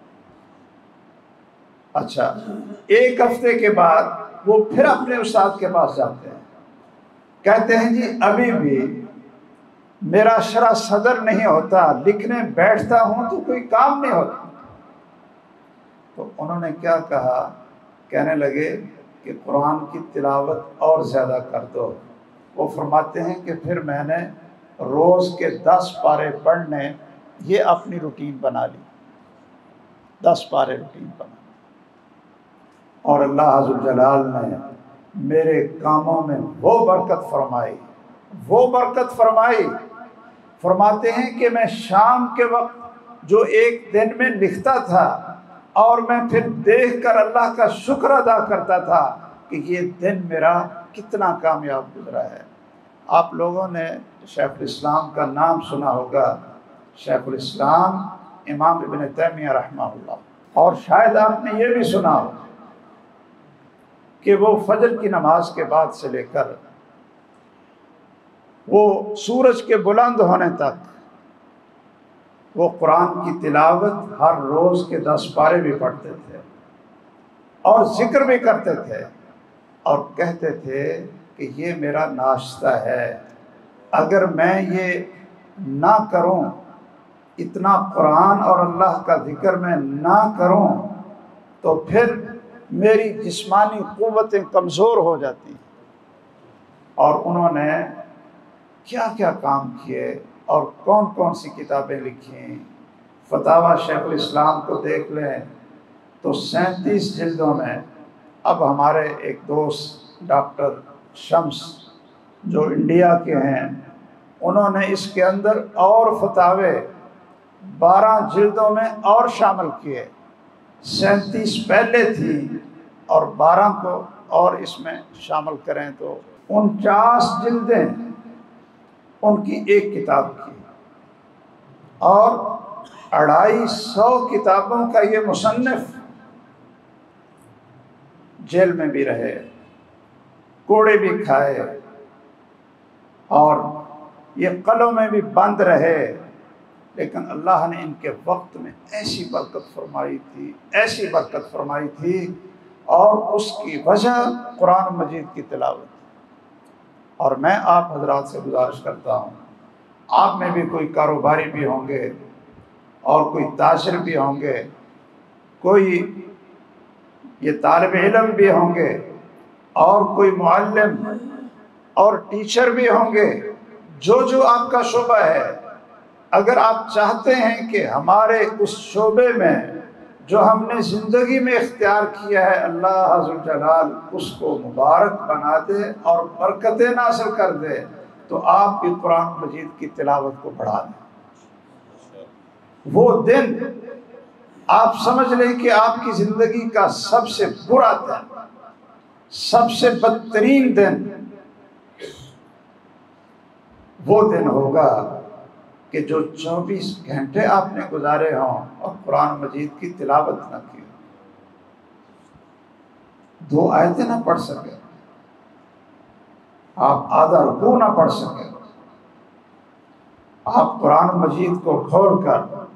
अच्छा, एक हफ्ते के बाद वो फिर अपने उस्ताद के पास जाते हैं, कहते हैं जी अभी भी मेरा शरा सदर नहीं होता, लिखने बैठता हूँ तो कोई काम नहीं होता। तो उन्होंने क्या कहा कहने लगे कि कुरान की तिलावत और ज़्यादा कर दो। वो फरमाते हैं कि फिर मैंने रोज़ के दस पारे पढ़ने ये अपनी रूटीन बना ली, दस पारे रूटीन बना। और अल्लाह अज़्ज़ल जलाल ने मेरे कामों में वो बरकत फरमाई, वो बरकत फरमाई। फरमाते हैं कि मैं शाम के वक्त जो एक दिन में लिखता था और मैं फिर देखकर अल्लाह का शुक्र अदा करता था कि ये दिन मेरा कितना कामयाब गुजरा है। आप लोगों ने शेखुल इस्लाम का नाम सुना होगा, शेखुल इस्लाम इमाम इब्न तैमिया रहमहुल्लाह। और शायद आपने ये भी सुना हो कि वो फजर की नमाज के बाद से लेकर वो सूरज के बुलंद होने तक वो कुरान की तिलावत हर रोज़ के दस पारे भी पढ़ते थे और जिक्र भी करते थे और कहते थे कि ये मेरा नाश्ता है, अगर मैं ये ना करूं, इतना कुरान और अल्लाह का जिक्र मैं ना करूं तो फिर मेरी जिस्मानी क़ुव्वतें कमज़ोर हो जाती। और उन्होंने क्या क्या काम किए और कौन कौन सी किताबें लिखी। फतावा शेखुल इस्लाम को देख लें तो सैंतीस जिल्दों में। अब हमारे एक दोस्त डॉक्टर शम्स जो इंडिया के हैं, उन्होंने इसके अंदर और फतावे बारह जिल्दों में और शामिल किए। सैंतीस पहले थी और बारह को और इसमें शामिल करें तो उनचास जिल्दें उनकी एक किताब की। और अढ़ाई सौ किताबों का ये मुसन्निफ जेल में भी रहे, कोड़े भी खाए और ये कलों में भी बंद रहे, लेकिन अल्लाह ने इनके वक्त में ऐसी बरकत फरमाई थी, ऐसी बरकत फरमाई थी। और उसकी वजह कुरान मजीद की तिलावत। और मैं आप हजरात से गुजारिश करता हूँ, आप में भी कोई कारोबारी भी होंगे और कोई ताजिर भी होंगे, कोई ये तालिब इल्म भी होंगे और कोई मुअल्लिम और टीचर भी होंगे, जो जो आपका शोबा है, अगर आप चाहते हैं कि हमारे उस शोबे में जो हमने ज़िंदगी में इख्तियार किया है अल्लाह अज़्ज़ल जलाल उसको मुबारक बना दे और बरकतें नासिल कर दे, तो आप भी कुरान मजीद की तिलावत को बढ़ा दें। वो दिन आप समझ लें कि आपकी ज़िंदगी का सबसे बुरा दिन, सबसे बदतरीन दिन वो दिन होगा कि जो चौबीस घंटे आपने गुजारे हों और कुरान मजीद की तिलावत न की, दो आयतें ना पढ़ सके, आप आधा रुकू ना पढ़ सके, आप कुरान मजीद को खोल कर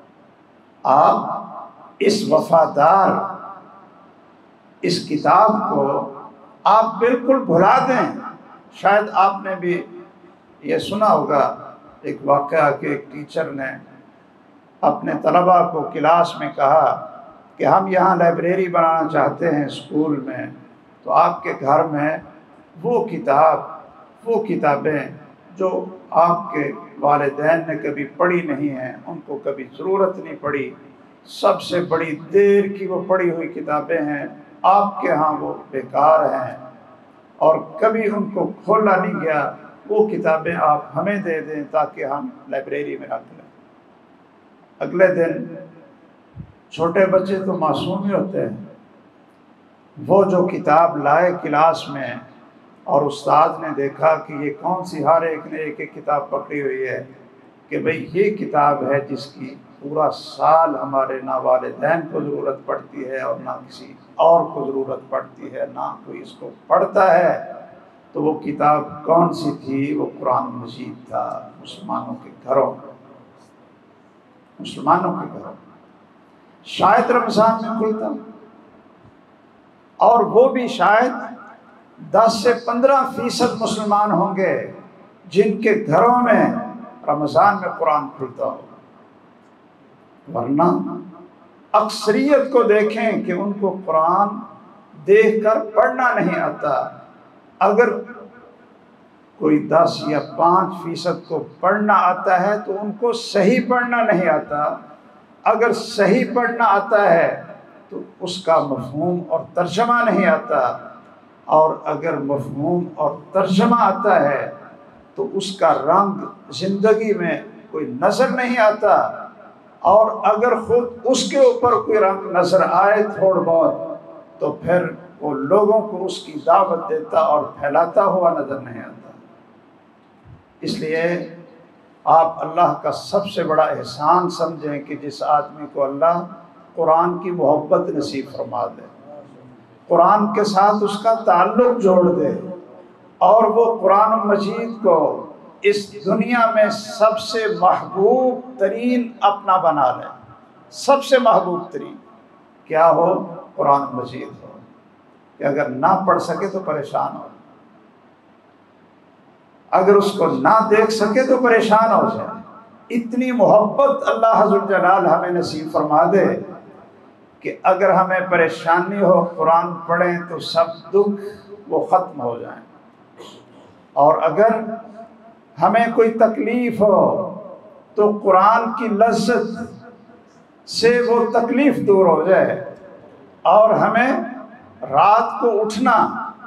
आप इस वफादार इस किताब को आप बिल्कुल भुला दें। शायद आपने भी ये सुना होगा, एक वाक़या कि एक टीचर ने अपने तलबा को क्लास में कहा कि हम यहाँ लाइब्रेरी बनाना चाहते हैं स्कूल में, तो आपके घर में वो किताब वो किताबें जो आपके वालिदैन ने कभी पढ़ी नहीं हैं, उनको कभी ज़रूरत नहीं पड़ी, सबसे बड़ी देर की वो पढ़ी हुई किताबें हैं, आपके यहाँ वो बेकार हैं और कभी उनको खोला नहीं गया, वो किताबें आप हमें दे दें ताकि हम लाइब्रेरी में रख लें। अगले दिन छोटे बच्चे तो मासूम ही होते हैं, वो जो किताब लाए क्लास में और उस्ताद ने देखा कि ये कौन सी, हर एक ने एक एक किताब पकड़ी हुई है कि भाई ये किताब है जिसकी पूरा साल हमारे ना वालिदैन को ज़रूरत पड़ती है और ना किसी और को ज़रूरत पड़ती है, ना कोई इसको पढ़ता है। तो वो किताब कौन सी थी? वो कुरान मजीद था। मुसलमानों के घरों मुसलमानों के घरों शायद रमज़ान में खुलता, और वो भी शायद दस से पंद्रह फीसद मुसलमान होंगे जिनके घरों में रमज़ान में कुरान खुलता हो, वरना अक्सरियत को देखें कि उनको कुरान देखकर पढ़ना नहीं आता। अगर कोई दस या पाँच फीसद को पढ़ना आता है तो उनको सही पढ़ना नहीं आता। अगर सही पढ़ना आता है तो उसका मफ़हूम और तर्जमा नहीं आता, और अगर मफ़हूम और तर्जमा आता है तो उसका रंग ज़िंदगी में कोई नज़र नहीं आता, और अगर ख़ुद उसके ऊपर कोई रंग नज़र आए थोड़ा बहुत तो फिर वो लोगों को उसकी दावत देता और फैलाता हुआ नज़र नहीं आता। इसलिए आप अल्लाह का सबसे बड़ा एहसान समझें कि जिस आदमी को अल्लाह कुरान की मोहब्बत नसीब फरमा दे, कुरान के साथ उसका ताल्लुक़ जोड़ दे, और वो कुरान मजीद को इस दुनिया में सबसे महबूब तरीन अपना बना ले। सबसे महबूब तरीन क्या हो? कुरान मजीद हो, कि अगर ना पढ़ सके तो परेशान हो, अगर उसको ना देख सके तो परेशान हो जाए। इतनी मोहब्बत अल्लाह हज़्ज़ुल जलाल हमें नसीब फरमा दे कि अगर हमें परेशानी हो, कुरान पढ़ें तो सब दुख वो ख़त्म हो जाए, और अगर हमें कोई तकलीफ़ हो तो कुरान की लज़्ज़त से वो तकलीफ़ दूर हो जाए, और हमें रात को उठना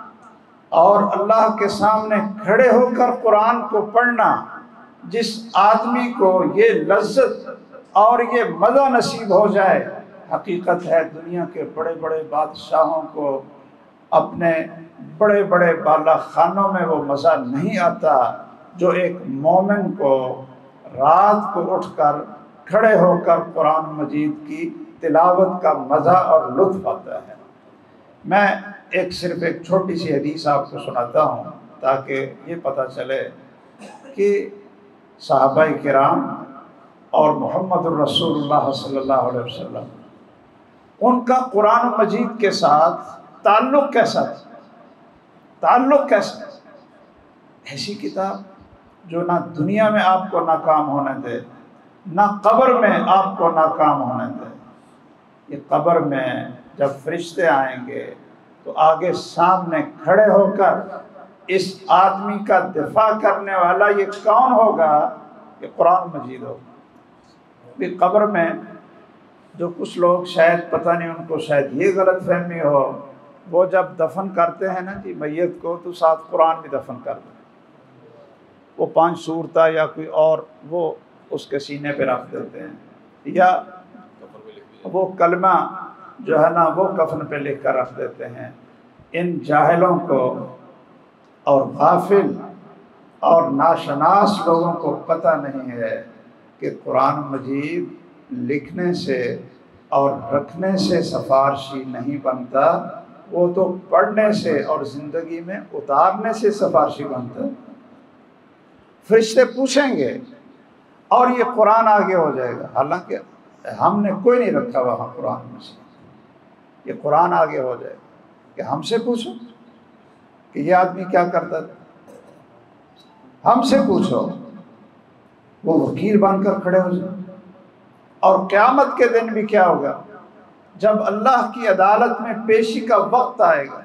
और अल्लाह के सामने खड़े होकर कुरान को पढ़ना, जिस आदमी को ये लज़्ज़त और ये मज़ा नसीब हो जाए। हकीकत है दुनिया के बड़े बड़े बादशाहों को अपने बड़े बड़े बाला खानों में वो मज़ा नहीं आता जो एक मोमिन को रात को उठकर खड़े होकर कुरान मजीद की तिलावत का मज़ा और लुत्फ़ आता है। मैं एक सिर्फ एक छोटी सी हदीस आपको सुनाता हूँ ताकि ये पता चले कि सहाबाए किराम और मोहम्मद रसूलुल्लाह सल्लल्लाहु अलैहि वसल्लम उनका कुरान मजीद के साथ ताल्लुक़ कैसा था, ताल्लुक़ कैसा। ऐसी किताब जो ना दुनिया में आपको नाकाम होने दे, ना कब्र में आपको नाकाम होने दे। ये कब्र में जब फरिश्ते आएंगे तो आगे सामने खड़े होकर इस आदमी का दिफा करने वाला ये कौन होगा? ये कुरान मजीद होगा। भी कब्र में जो कुछ लोग शायद पता नहीं उनको शायद ये गलत फहमी हो, वो जब दफन करते हैं ना जी मैयत को तो साथ कुरान भी दफन कर देते, वो पांच सूरता या कोई और वो उसके सीने पे रख देते हैं, या वो कलमा जो है ना वो कफन पे लिख कर रख देते हैं। इन जाहिलों को और गाफिल और नाशनास लोगों को पता नहीं है कि कुरान मजीद लिखने से और रखने से सिफारशी नहीं बनता, वो तो पढ़ने से और ज़िंदगी में उतारने से सिफारशी बनता है। फरिश्ते पूछेंगे और ये कुरान आगे हो जाएगा, हालांकि हमने कोई नहीं रखा वहाँ कुरान में से, ये कुरान आगे हो जाएगा कि हमसे पूछो कि ये आदमी क्या करता था, हमसे पूछो। वो वकील बनकर खड़े हो जाए। और क़यामत के दिन भी क्या होगा? जब अल्लाह की अदालत में पेशी का वक्त आएगा,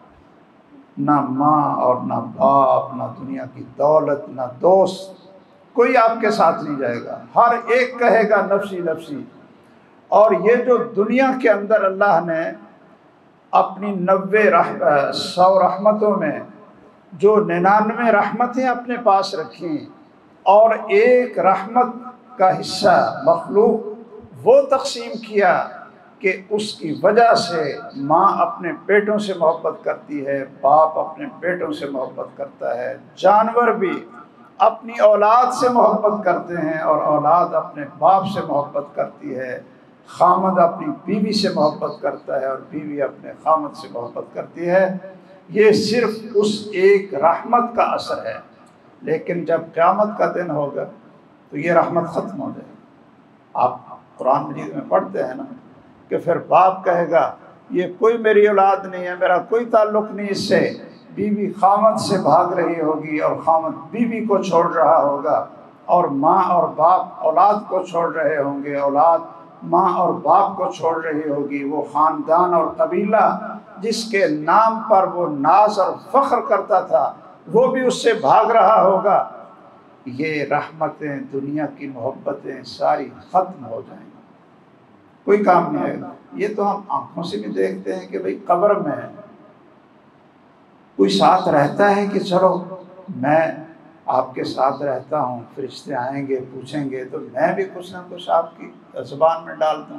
ना माँ और ना बाप, ना दुनिया की दौलत, ना दोस्त, कोई आपके साथ नहीं जाएगा। हर एक कहेगा नफ्सी नफ्सी। और ये जो दुनिया के अंदर अल्लाह ने अपनी नब्बे रह सौ रहमतों में जो निन्यानवे रहमतें अपने पास रखी और एक रहमत का हिस्सा मखलूक वो तकसीम किया कि उसकी वजह से माँ अपने बेटों से मोहब्बत करती है, बाप अपने बेटों से मोहब्बत करता है, जानवर भी अपनी औलाद से मोहब्बत करते हैं और औलाद अपने बाप से मोहब्बत करती है, खामद अपनी बीवी से मोहब्बत करता है और बीवी अपने खामद से मोहब्बत करती है। ये सिर्फ उस एक रहमत का असर है। लेकिन जब क़यामत का दिन होगा तो ये रहमत ख़त्म हो जाएगी। आप कुरान मजीद में पढ़ते हैं ना कि फिर बाप कहेगा ये कोई मेरी औलाद नहीं है, मेरा कोई ताल्लुक़ नहीं इससे। बीवी खामद से भाग रही होगी और खामद बीवी को छोड़ रहा होगा, और माँ और बाप औलाद को छोड़ रहे होंगे, औलाद माँ और बाप को छोड़ रही होगी, वो ख़ानदान और कबीला जिसके नाम पर वो नाज और फ़ख्र करता था वो भी उससे भाग रहा होगा। ये रहमतें, दुनिया की मोहब्बतें सारी ख़त्म हो जाएंगी, कोई काम नहीं आएगा। ये तो हम आँखों से भी देखते हैं कि भाई कब्र में कोई साथ रहता है कि चलो मैं आपके साथ रहता हूँ, फरिश्ते आएंगे पूछेंगे तो मैं भी कुछ ना कुछ आपकी ज़बान में डाल दूँ।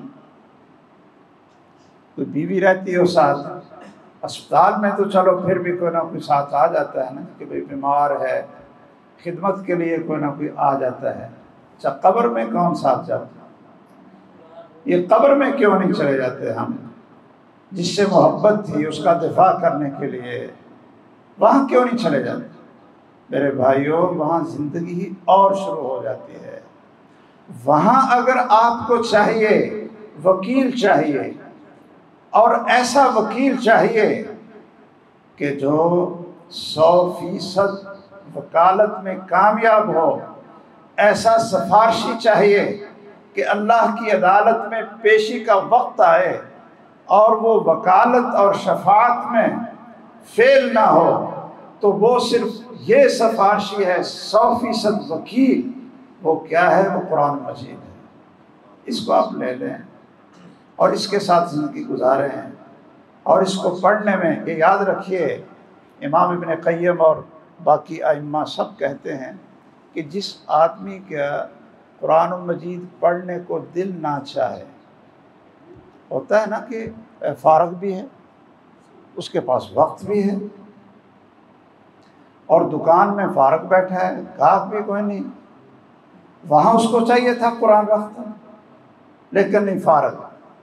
कोई बीवी रहती हो साथ, अस्पताल में तो चलो फिर भी कोई ना कोई साथ आ जाता है ना कि भाई बीमार है, खिदमत के लिए कोई ना कोई आ जाता है। अच्छा, कब्र में कौन साथ जाता है? ये कब्र में क्यों नहीं चले जाते हम? जिससे मोहब्बत थी उसका दिफा करने के लिए वहाँ क्यों नहीं चले जाते? मेरे भाइयों, वहाँ ज़िंदगी ही और शुरू हो जाती है। वहाँ अगर आपको चाहिए, वकील चाहिए, और ऐसा वकील चाहिए कि जो सौ फीसद वकालत में कामयाब हो, ऐसा सिफारशी चाहिए कि अल्लाह की अदालत में पेशी का वक्त आए और वो वकालत और शफाअत में फेल ना हो, तो वो सिर्फ ये सिफारशी है सौ फीसद वकील। वो क्या है? वो कुरान मजीद है। इसको आप ले लें और इसके साथ ज़िंदगी गुजारें। और इसको पढ़ने में ये याद रखिए, इमाम इब्न क़य्यम और बाकी आइम्मा सब कहते हैं कि जिस आदमी का कुरान मजीद पढ़ने को दिल ना चाहे, होता है ना कि फारग भी है, उसके पास वक्त भी है, और दुकान में फारग बैठा है, गाहक भी कोई नहीं, वहाँ उसको चाहिए था कुरान रखता, लेकिन नहीं फारग,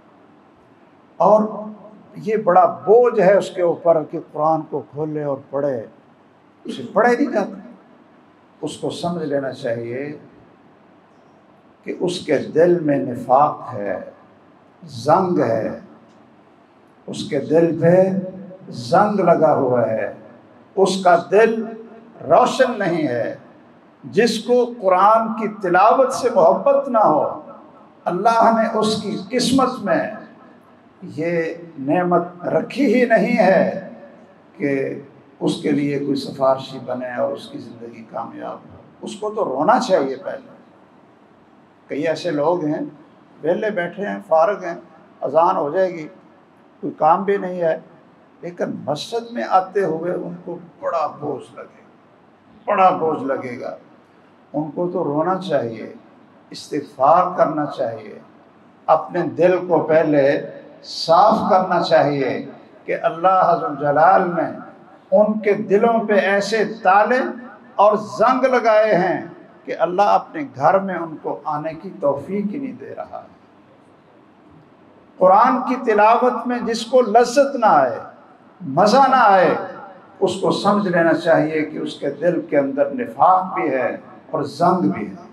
और ये बड़ा बोझ है उसके ऊपर कि कुरान को खोले और पढ़े, उसे पढ़े नहीं जाता। उसको समझ लेना चाहिए कि उसके दिल में निफाक है, जंग है, उसके दिल पे जंग लगा हुआ है, उसका दिल रोशन नहीं है। जिसको कुरान की तिलावत से मोहब्बत ना हो, अल्लाह ने उसकी किस्मत में ये नेमत रखी ही नहीं है कि उसके लिए कोई सिफारशी बने और उसकी ज़िंदगी कामयाब हो। उसको तो रोना चाहिए पहले। कई ऐसे लोग हैं वेले बैठे हैं, फारग हैं, अजान हो जाएगी, कोई काम भी नहीं है, लेकिन मस्जिद में आते हुए उनको बड़ा बोझ लगेगा, बड़ा बोझ लगेगा। उनको तो रोना चाहिए, इस्तिग़फ़ार करना चाहिए, अपने दिल को पहले साफ करना चाहिए कि अल्लाह हज़्ज़ुल जलाल ने उनके दिलों पे ऐसे ताले और जंग लगाए हैं कि अल्लाह अपने घर में उनको आने की तौफीक ही नहीं दे रहा है। कुरान की तिलावत में जिसको लज्जत ना आए, मज़ा ना आए, उसको समझ लेना चाहिए कि उसके दिल के अंदर निफाक भी है और जंग भी है।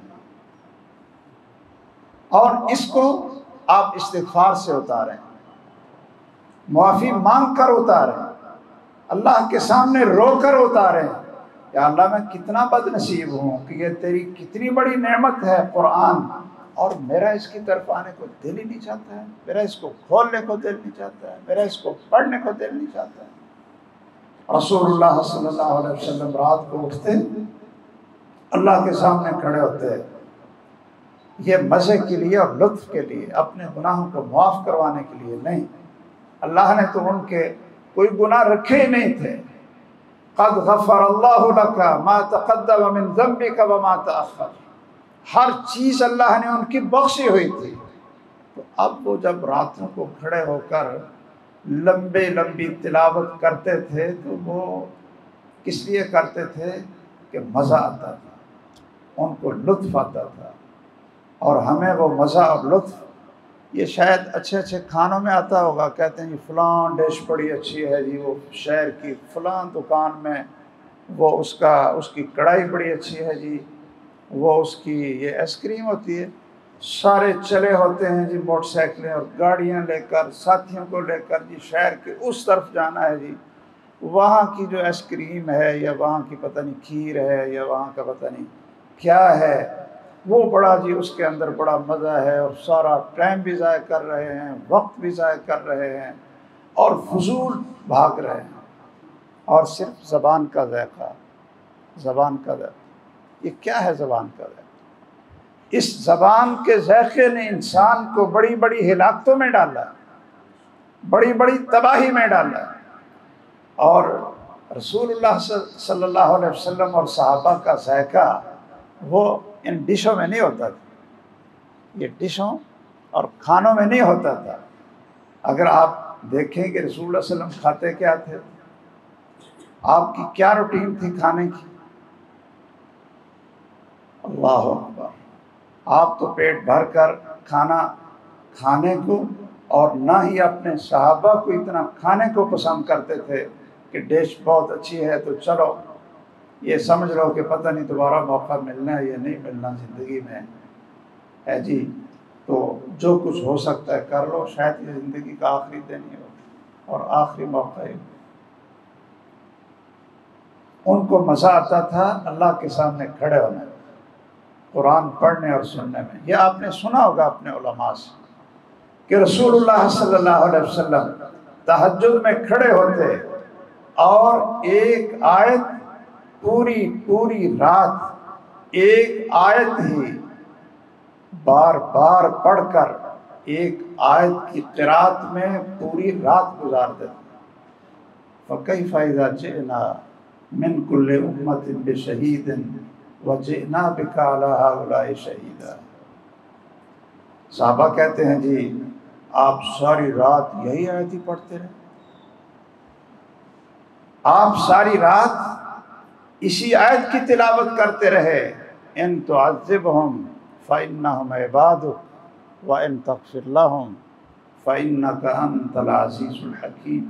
और इसको आप इस्तिग़फ़ार से उतारें, मुआफ़ी मांग कर उतारें, अल्लाह के सामने रोकर उतारें। या अल्लाह, मैं कितना बदनसीब हूँ कि ये तेरी कितनी बड़ी नेमत है कुरान, और मेरा इसकी तरफ आने को दिल ही नहीं चाहता है, मेरा इसको खोलने को दिल नहीं चाहता है, मेरा इसको पढ़ने को दिल नहीं चाहता है। रसूलुल्लाह सल्लल्लाहु अलैहि वसल्लम रात को उठते, अल्लाह के सामने खड़े होते, ये मज़े के लिए और लुत्फ़ के लिए, अपने गुनाहों को माफ़ करवाने के लिए नहीं। अल्लाह ने तो उनके कोई गुनाह रखे ही नहीं थे। क़द ग़फ़रल्लाहु लका मा तक़द्दम मिन ज़म्बिका व मा तअख़्ख़र, हर चीज़ अल्लाह ने उनकी बख्शी हुई थी। तो अब वो जब रातों को खड़े होकर लंबे लंबी तिलावत करते थे तो वो किस लिए करते थे कि मज़ा आता था, उनको लुत्फ़ आता था। और हमें वो मज़ा और लुत्फ़ ये शायद अच्छे अच्छे खानों में आता होगा। कहते हैं जी फ़लाँ डिश बड़ी अच्छी है जी, वो शहर की फ़लाँ दुकान में वो उसका उसकी कढ़ाई बड़ी अच्छी है जी, वो उसकी ये आइसक्रीम होती है। सारे चले होते हैं जी मोटरसाइकिलें और गाड़ियाँ लेकर, साथियों को लेकर जी शहर के उस तरफ जाना है जी, वहाँ की जो आइसक्रीम है या वहाँ की पता नहीं खीर है या वहाँ का पता नहीं क्या है, वो बड़ा जी उसके अंदर बड़ा मज़ा है और सारा टाइम भी ज़ाय कर रहे हैं, वक्त भी ज़ाय कर रहे हैं और फजूल भाग रहे हैं, और सिर्फ ज़बान का ज़ायक़ा, ज़बान का ज़ायक़ा। ये क्या है ज़बान का ज़ायक़ा? इस ज़बान के ज़ायक़े ने इंसान को बड़ी बड़ी हिलाकतों में डाला, बड़ी बड़ी तबाही में डाला। और रसूलुल्लाह सल्लल्लाहु अलैहि वसल्लम और सहाबा का ज़ायक़ा वो इन डिशों में नहीं होता था, ये डिशों और खानों में नहीं होता था। अगर आप देखें कि रसूलुल्लाह सल्लल्लाहु अलैहि वसल्लम खाते क्या थे, आपकी क्या रूटीन थी खाने की, अल्लाह अकबर। आप तो पेट भर कर खाना खाने को और ना ही अपने सहाबा को इतना खाने को पसंद करते थे कि डिश बहुत अच्छी है तो चलो ये समझ लो कि पता नहीं दोबारा मौका मिलना है या नहीं मिलना ज़िंदगी में है जी, तो जो कुछ हो सकता है कर लो, शायद ये ज़िंदगी का आखिरी दिन ही हो और आखिरी मौका ही। उनको मज़ा आता था अल्लाह के सामने खड़े होने में, कुरान पढ़ने और सुनने में। यह आपने सुना होगा अपने उलमा से कि रसूलुल्लाह सल्लल्लाहु अलैहि वसल्लम तहज्जुद में खड़े होते और एक आयत पूरी पूरी रात एक आयत ही बार बार पढ़कर एक आयत की क़िरात में पूरी रात गुजार देते। फ़कैफ़ इज़ा जिअना मिन कुल्लि उम्मतिन बिशहीदिन व जिअना बिका अला हाउलाइ शहीदा। साहबा कहते हैं जी आप सारी रात यही आयत ही पढ़ते रहे, आप सारी रात इसी आयत की तिलावत करते रहे। इन तुअज़्ज़िबहुम फ़इन्नहुम इबादुक व इन तग़फ़िर लहुम फ़इन्नका अंतल अज़ीज़ुल हकीम।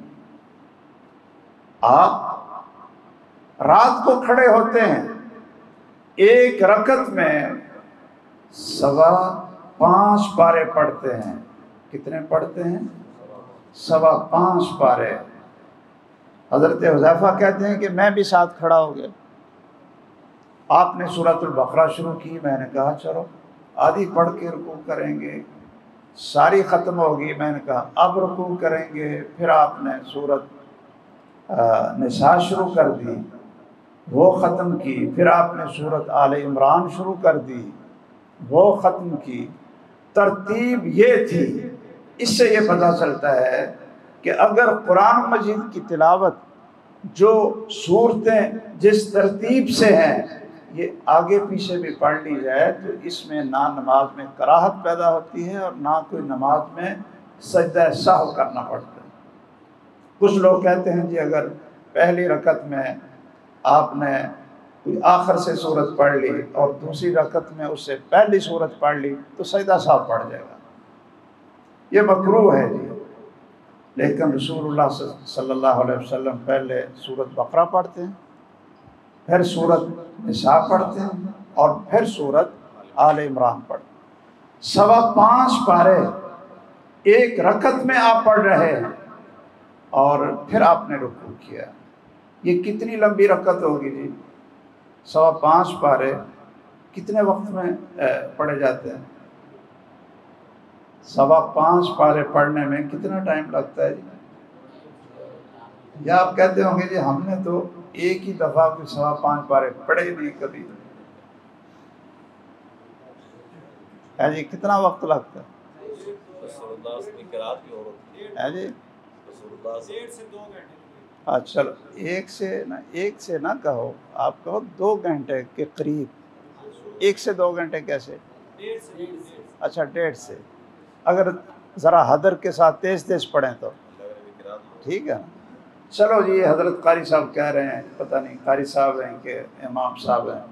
आप रात को खड़े होते हैं, एक रकत में सवा पाँच पारे पढ़ते हैं। कितने पढ़ते हैं? सवा पाँच पारे। हज़रत हुज़ैफ़ा कहते हैं कि मैं भी साथ खड़ा हो गया। आपने सूरतुल बक़रा शुरू की, मैंने कहा चलो आधी पढ़ के रुकू करेंगे, सारी ख़त्म होगी, मैंने कहा अब रुकू करेंगे। फिर आपने सूरत निसा शुरू कर दी, वो ख़त्म की। फिर आपने सूरत आले इमरान शुरू कर दी, वो ख़त्म की। तरतीब ये थी। इससे ये पता चलता है कि अगर कुरान मजीद की तिलावत जो सूरतें जिस तरतीब से हैं ये आगे पीछे भी पढ़ ली जाए तो इसमें ना नमाज में कराहत पैदा होती है और ना कोई नमाज में सजदा सहव करना पड़ता है। कुछ लोग कहते हैं जी अगर पहली रकत में आपने कोई आखिर से सूरत पढ़ ली और दूसरी रकत में उससे पहली सूरत पढ़ ली तो सजदा सहव पढ़ जाएगा, ये मकरूह है जी। लेकिन रसूलुल्लाह सल्लल्लाहु अलैहि वसल्लम पहले सूरत बकरा पढ़ते हैं, फिर सूरत निसा पढ़ते हैं और फिर सूरत आले इमरान पढ़ते हैं। सवा पाँच पारे एक रकत में आप पढ़ रहे हैं और फिर आपने रुकू किया। ये कितनी लंबी रकत होगी जी? सवा पाँच पारे कितने वक्त में पढ़े जाते हैं? सवा पाँच पारे पढ़ने में कितना टाइम लगता है जी? या आप कहते होंगे जी हमने तो एक ही दफ़ा कोई सवा पाँच पारे पढ़े ही नहीं कभी, है जी? कितना वक्त लगता है है जी? अच्छा चलो एक से ना एक से ना कहो, आप कहो दो घंटे के करीब। एक से दो घंटे कैसे? अच्छा डेढ़ से। अगर ज़रा हदर के साथ तेज़ तेज़ पढ़ें तो ठीक है। चलो जी हज़रत कारी साहब कह रहे हैं, पता नहीं कारी साहब हैं कि इमाम साहब हैं,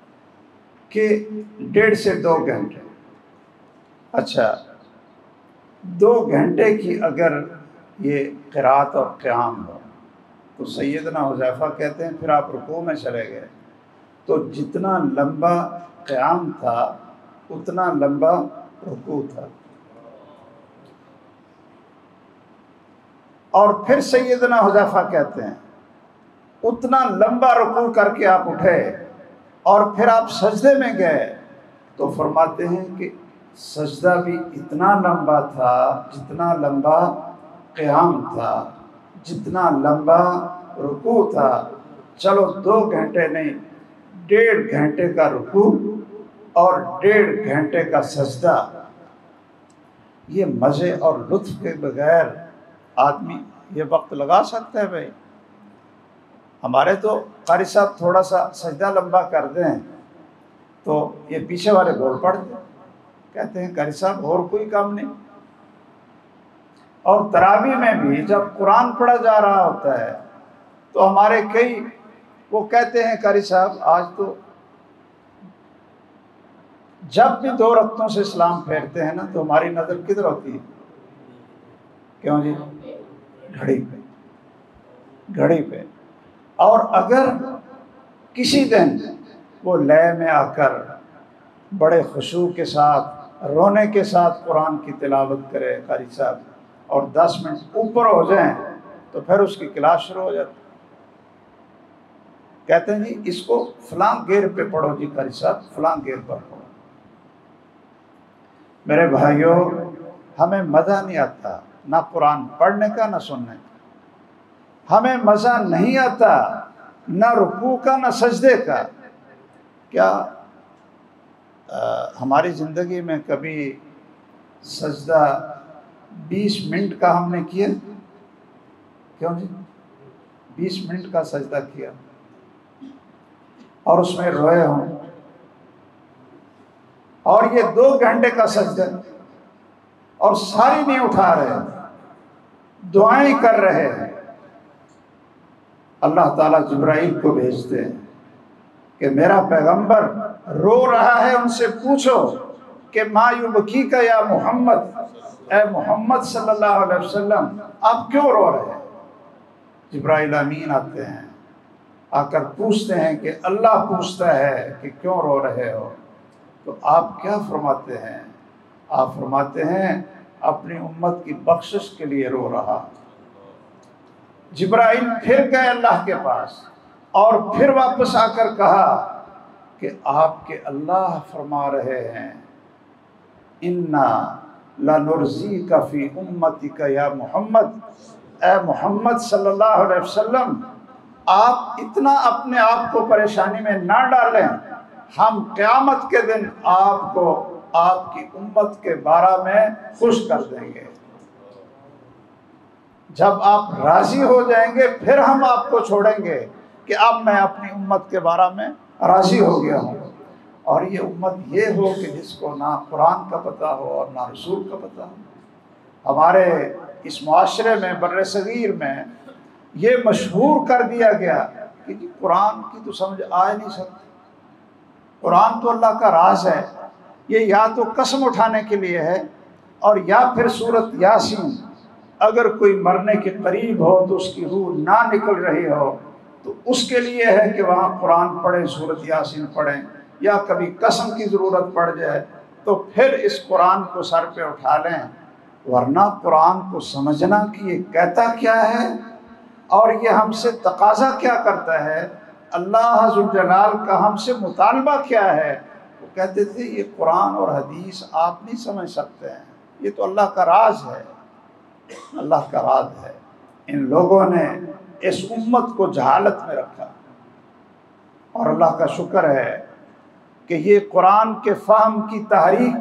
कि डेढ़ से दो घंटे। अच्छा दो घंटे की अगर ये क़िरात और क़याम हो तो सैयदना हुज़ैफ़ा कहते हैं फिर आप रुकू में चले गए तो जितना लंबा क़याम था उतना लंबा रुकू था। और फिर सैयदना हुज़ैफ़ा कहते हैं उतना लंबा रुकू करके आप उठे और फिर आप सजदे में गए तो फरमाते हैं कि सजदा भी इतना लंबा था जितना लंबा क़याम था, जितना लंबा रुकू था। चलो दो घंटे नहीं, डेढ़ घंटे का रुकू और डेढ़ घंटे का सजदा, ये मज़े और लुत्फ़ के बगैर आदमी ये वक्त लगा सकता है? भाई हमारे तो कारी साहब थोड़ा सा सजदा लंबा कर दें तो ये पीछे वाले बोल पड़ते, कहते हैं कारी साहब और कोई काम नहीं। और तरावी में भी जब कुरान पढ़ा जा रहा होता है तो हमारे कई वो कहते हैं कारी साहब आज तो जब भी दो रक्तों से इस्लाम फेरते हैं ना तो हमारी नज़र किधर होती है? क्यों जी? घड़ी पे, घड़ी पे। और अगर किसी दिन वो लय में आकर बड़े खुशू के साथ रोने के साथ कुरान की तिलावत करे कारी साहब और दस मिनट ऊपर हो जाएं तो फिर उसकी क्लास शुरू हो जाती। कहते हैं जी इसको फलां गेर पे पढ़ो जी कारी साहब, फलां गेर पर पढ़ो। मेरे भाइयों, हमें मज़ा नहीं आता ना कुरान पढ़ने का ना सुनने का। हमें मज़ा नहीं आता ना रुकू का ना सजदे का। क्या आ, हमारी ज़िंदगी में कभी सजदा बीस मिनट का हमने किया? क्यों जी? बीस मिनट का सजदा किया और उसमें रोए हों, और ये दो घंटे का सजदा और सारी नहीं उठा रहे, दुआएं कर रहे हैं। अल्लाह ताला जिब्राइल को भेजते हैं कि मेरा पैगंबर रो रहा है, उनसे पूछो कि मा युबकी का या मोहम्मद, ए मोहम्मद सल्लल्लाहु अलैहि वसल्लम आप क्यों रो रहे हैं? जिब्राइल अमीन आते हैं, आकर पूछते हैं कि अल्लाह पूछता है कि क्यों रो रहे हो, तो आप क्या फरमाते हैं? आप फरमाते हैं अपनी उम्मत की बख्शिश के लिए रो रहा। जिब्राइल फिर गए अल्लाह के पास और फिर वापस आकर कहा कि आपके अल्लाह फरमा रहे हैं इन्ना लनुर्जी का फी उम्मती का या मोहम्मद, ए मोहम्मद सल्लल्लाहु अलैहि वसल्लम आप इतना अपने आप को परेशानी में ना डालें, हम क़यामत के दिन आपको आपकी उम्मत के बारे में खुश कर देंगे। जब आप राजी हो जाएंगे फिर हम आपको छोड़ेंगे कि अब मैं अपनी उम्मत के बारे में राजी हो गया हूँ। और ये उम्मत ये हो कि जिसको ना कुरान का पता हो और ना रसूल का पता हो। हमारे इस मुआशरे में बर्रे सगीर में ये मशहूर कर दिया गया कि कुरान की तो समझ आ नहीं सकती। कुरान तो अल्लाह का राज है, ये या तो कसम उठाने के लिए है और या फिर सूरत यासीन अगर कोई मरने के करीब हो तो उसकी रूह ना निकल रही हो तो उसके लिए है कि वहाँ कुरान पढ़ें, सूरत यासीन पढ़ें, या कभी कसम की ज़रूरत पड़ जाए तो फिर इस कुरान को सर पे उठा लें। वरना कुरान को समझना कि ये कहता क्या है और ये हमसे तकाजा क्या करता है, अल्लाह ज़ुल जलाल का हमसे मुतालबा क्या है। वो कहते थे ये कुरान और हदीस आप नहीं समझ सकते हैं, ये तो अल्लाह का राज है, अल्लाह का राज है। इन लोगों ने इस उम्मत को जहालत में रखा और अल्लाह का शुक्र है कि ये कुरान के फ़हम की तहरीक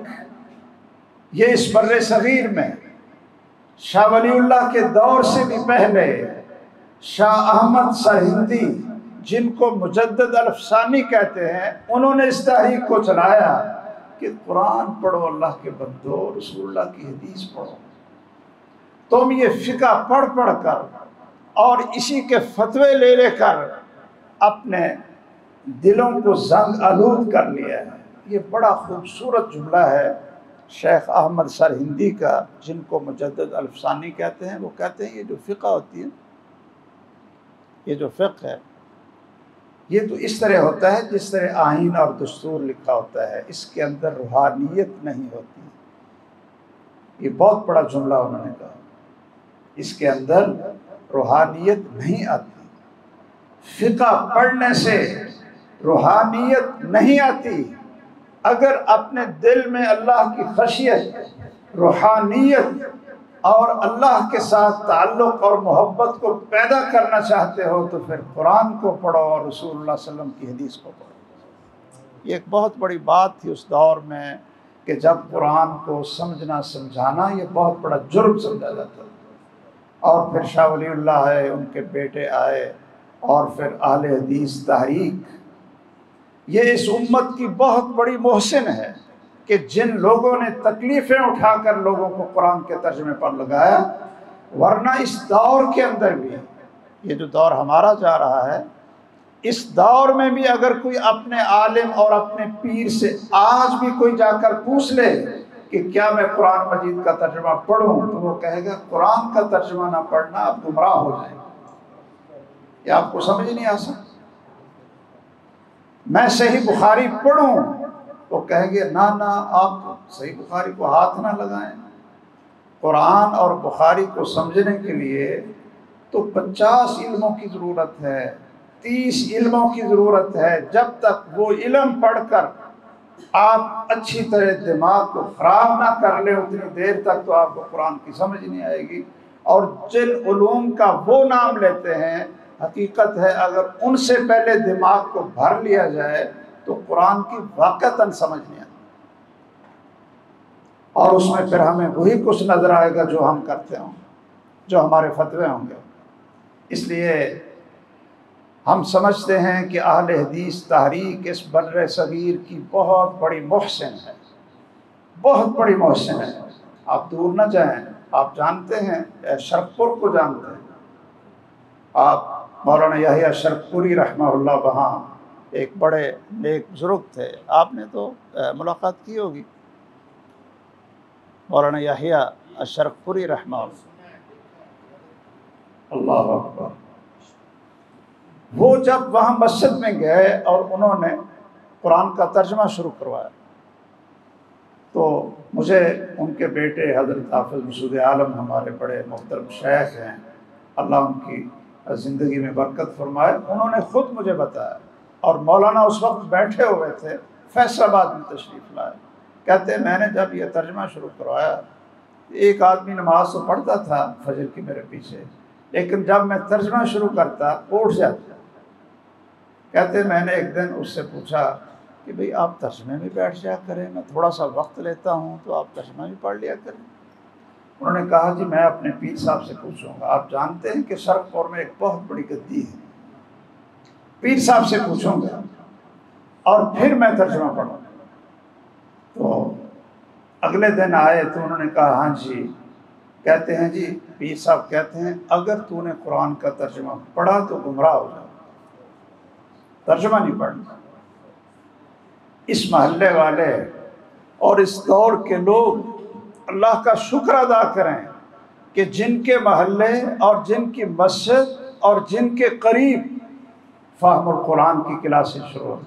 ये इस बर्रे सगीर में शाह वलीउल्लाह के दौर से भी पहले शाह अहमद सरहिंदी, जिनको मुजद्दिद अल-अफ़सानी कहते हैं, उन्होंने इस तहरीक को चलाया कि कुरान पढ़ो अल्लाह के बंदो, रसूलुल्लाह की हदीस पढ़ो। तुम ये फ़िक़्ह पढ़ पढ़ कर और इसी के फतवे ले लेकर अपने दिलों को जंग आलूद कर लिया है। ये बड़ा खूबसूरत जुमला है शेख अहमद सरहिंदी का, जिनको मुजद्दिद अल-अफ़सानी कहते हैं। वो कहते हैं ये जो फ़िक़्ह होती है, ये जो फ़िक़्ह है, ये तो इस तरह होता है जिस तरह आईन और दस्तूर लिखा होता है, इसके अंदर रूहानियत नहीं होती। ये बहुत बड़ा जुमला उन्होंने कहा, इसके अंदर रूहानियत नहीं आती। फ़िक़्ह पढ़ने से रूहानियत नहीं आती। अगर अपने दिल में अल्लाह की खशियत, रूहानियत और अल्लाह के साथ ताल्लुक़ और मोहब्बत को पैदा करना चाहते हो तो फिर कुरान को पढ़ो और रसूलुल्लाह सल्लल्लाहु अलैहि वसल्लम की हदीस को पढ़ो। ये एक बहुत बड़ी बात थी उस दौर में कि जब कुरान को समझना समझाना ये बहुत बड़ा जुर्म समझा जाता था। और फिर शाह वलीउल्लाह है, उनके बेटे आए और फिर अहले हदीस तहरीक, ये इस उम्मत की बहुत बड़ी मोहसिन है कि जिन लोगों ने तकलीफ़ें उठाकर लोगों को कुरान के तर्जुमे पर लगाया। वरना इस दौर के अंदर भी, ये जो दौर हमारा जा रहा है, इस दौर में भी अगर कोई अपने आलिम और अपने पीर से आज भी कोई जाकर पूछ ले कि क्या मैं कुरान मजीद का तर्जुमा पढ़ूं, तो वो कहेगा कुरान का तर्जुमा ना पढ़ना, आप गुमराह हो जाएंगे। या आपको समझ नहीं आ सकता। मैं सही बुखारी पढ़ूं तो कहेंगे ना ना, आप सही बुखारी को हाथ ना लगाएं। कुरान और बुखारी को समझने के लिए तो पचास इल्मों की ज़रूरत है, तीस इल्मों की ज़रूरत है। जब तक वो इल्म पढ़कर आप अच्छी तरह दिमाग को ख़राब ना कर ले, उतनी देर तक तो आपको कुरान की समझ नहीं आएगी। और जिन उलूम का वो नाम लेते हैं, हकीकत है अगर उनसे पहले दिमाग को भर लिया जाए तो कुरान की वाक़अतन समझ नहीं आती, और उसमें फिर हमें वही कुछ नज़र आएगा जो हम करते हों, जो हमारे फतवे होंगे। इसलिए हम समझते हैं कि अहले हदीस तहरीक इस बर्रे सगीर की बहुत बड़ी मोहसिन है, बहुत बड़ी मोहसिन है। आप दूर न जाएं, आप जानते हैं शरकपुर को जानते हैं आप। मौलाना याहिया शरकपुरी रहमहुल्लाह वहाँ एक बड़े नेक बुजुर्ग थे, आपने तो मुलाकात की होगी। मौलाना याहिया शरकपुरी रहमहुल्लाह, अल्लाह अकबर। वो जब वहाँ मस्जिद में गए और उन्होंने कुरान का तर्जुमा शुरू करवाया तो मुझे उनके बेटे हज़रत हाफ़िज़ मसूद आलम, हमारे बड़े मोहतरम शेख हैं, अल्लाह उनकी ज़िंदगी में बरकत फरमाए, उन्होंने ख़ुद मुझे बताया। और मौलाना उस वक्त बैठे हुए थे, फैसलाबाद में तशरीफ़ लाए। कहते मैंने जब ये तर्जुमा शुरू करवाया, एक आदमी नमाज तो पढ़ता था फजर की मेरे पीछे, लेकिन जब मैं तर्जुमा शुरू करता उठ जाता। कहते मैंने एक दिन उससे पूछा कि भाई आप तर्जुमे में बैठ जाया करें, मैं थोड़ा सा वक्त लेता हूँ तो आप तर्जुमा भी पढ़ लिया करें। उन्होंने कहा जी मैं अपने पीर साहब से पूछूंगा। आप जानते हैं कि शरकपुर में एक बहुत बड़ी गद्दी है, पीर साहब से पूछूंगा और फिर मैं तर्जुमा पढ़ूँगा। तो अगले दिन आए तो उन्होंने कहा हाँ जी। कहते हैं जी पीर साहब कहते हैं अगर तूने कुरान का तर्जुमा पढ़ा तो गुमराह हो जाए, तर्जुमा नहीं पढ़ना। इस महल्ले वाले और इस दौर के लोग अल्लाह का शुक्र अदा करें कि जिनके महल्ले और जिनकी मस्जिद और जिनके करीब फ़हमुल कुरान की क्लासेस शुरू हो,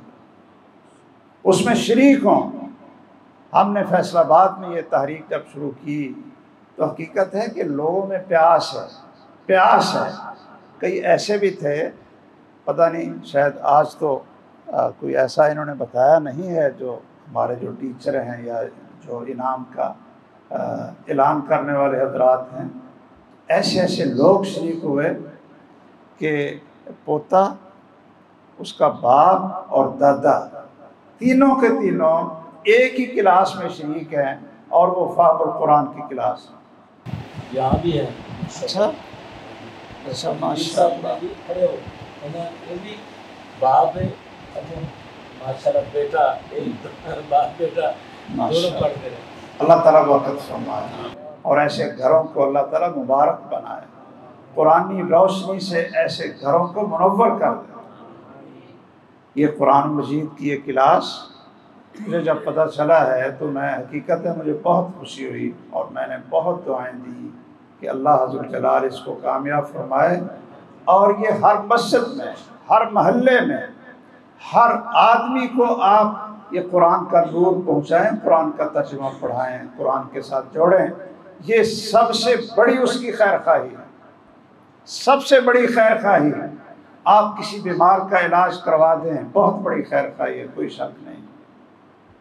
उसमें शरीक हों। हमने फैसलाबाद में ये तहरीक जब शुरू की तो हकीकत है कि लोगों में प्यास है, प्यास है। कई ऐसे भी थे, पता नहीं शायद आज तो आ, कोई ऐसा इन्होंने बताया नहीं है, जो हमारे जो टीचर हैं या जो इनाम का आ, ऐलान करने वाले हजरात हैं, ऐसे ऐसे लोग शरीक हुए कि पोता, उसका बाप और दादा तीनों के तीनों एक ही क्लास में शरीक हैं और वो फ़हमुल कुरान की क्लास यहाँ भी है। अच्छा अच्छा माशाअल्लाह। खड़े हो ये भी बाप है, माशाअल्लाह बेटा, एक बाप बेटा दोनों पढ़ते रहे। अल्लाह ताला बरकत फरमाए और ऐसे घरों को अल्लाह ताला मुबारक बनाए, कुरानी रोशनी से ऐसे घरों को मुनव्वर कर दे। ये कुरान मजीद की ये क्लास मुझे जब पता चला है तो मैं हकीकत है मुझे बहुत खुशी हुई और मैंने बहुत दुआएं दी कि अल्लाह हज़्ज़ुल जलाल इसको कामयाब फरमाए। और ये हर मस्जिद में, हर महल्ले में, हर आदमी को आप ये कुरान का नूर पहुँचाएँ, कुरान का तर्जुमा पढ़ाएँ, कुरान के साथ जोड़ें। ये सबसे बड़ी उसकी खैर खाही है, सबसे बड़ी खैर खाही है। आप किसी बीमार का इलाज करवा दें, बहुत बड़ी खैर खाही है, कोई शक नहीं।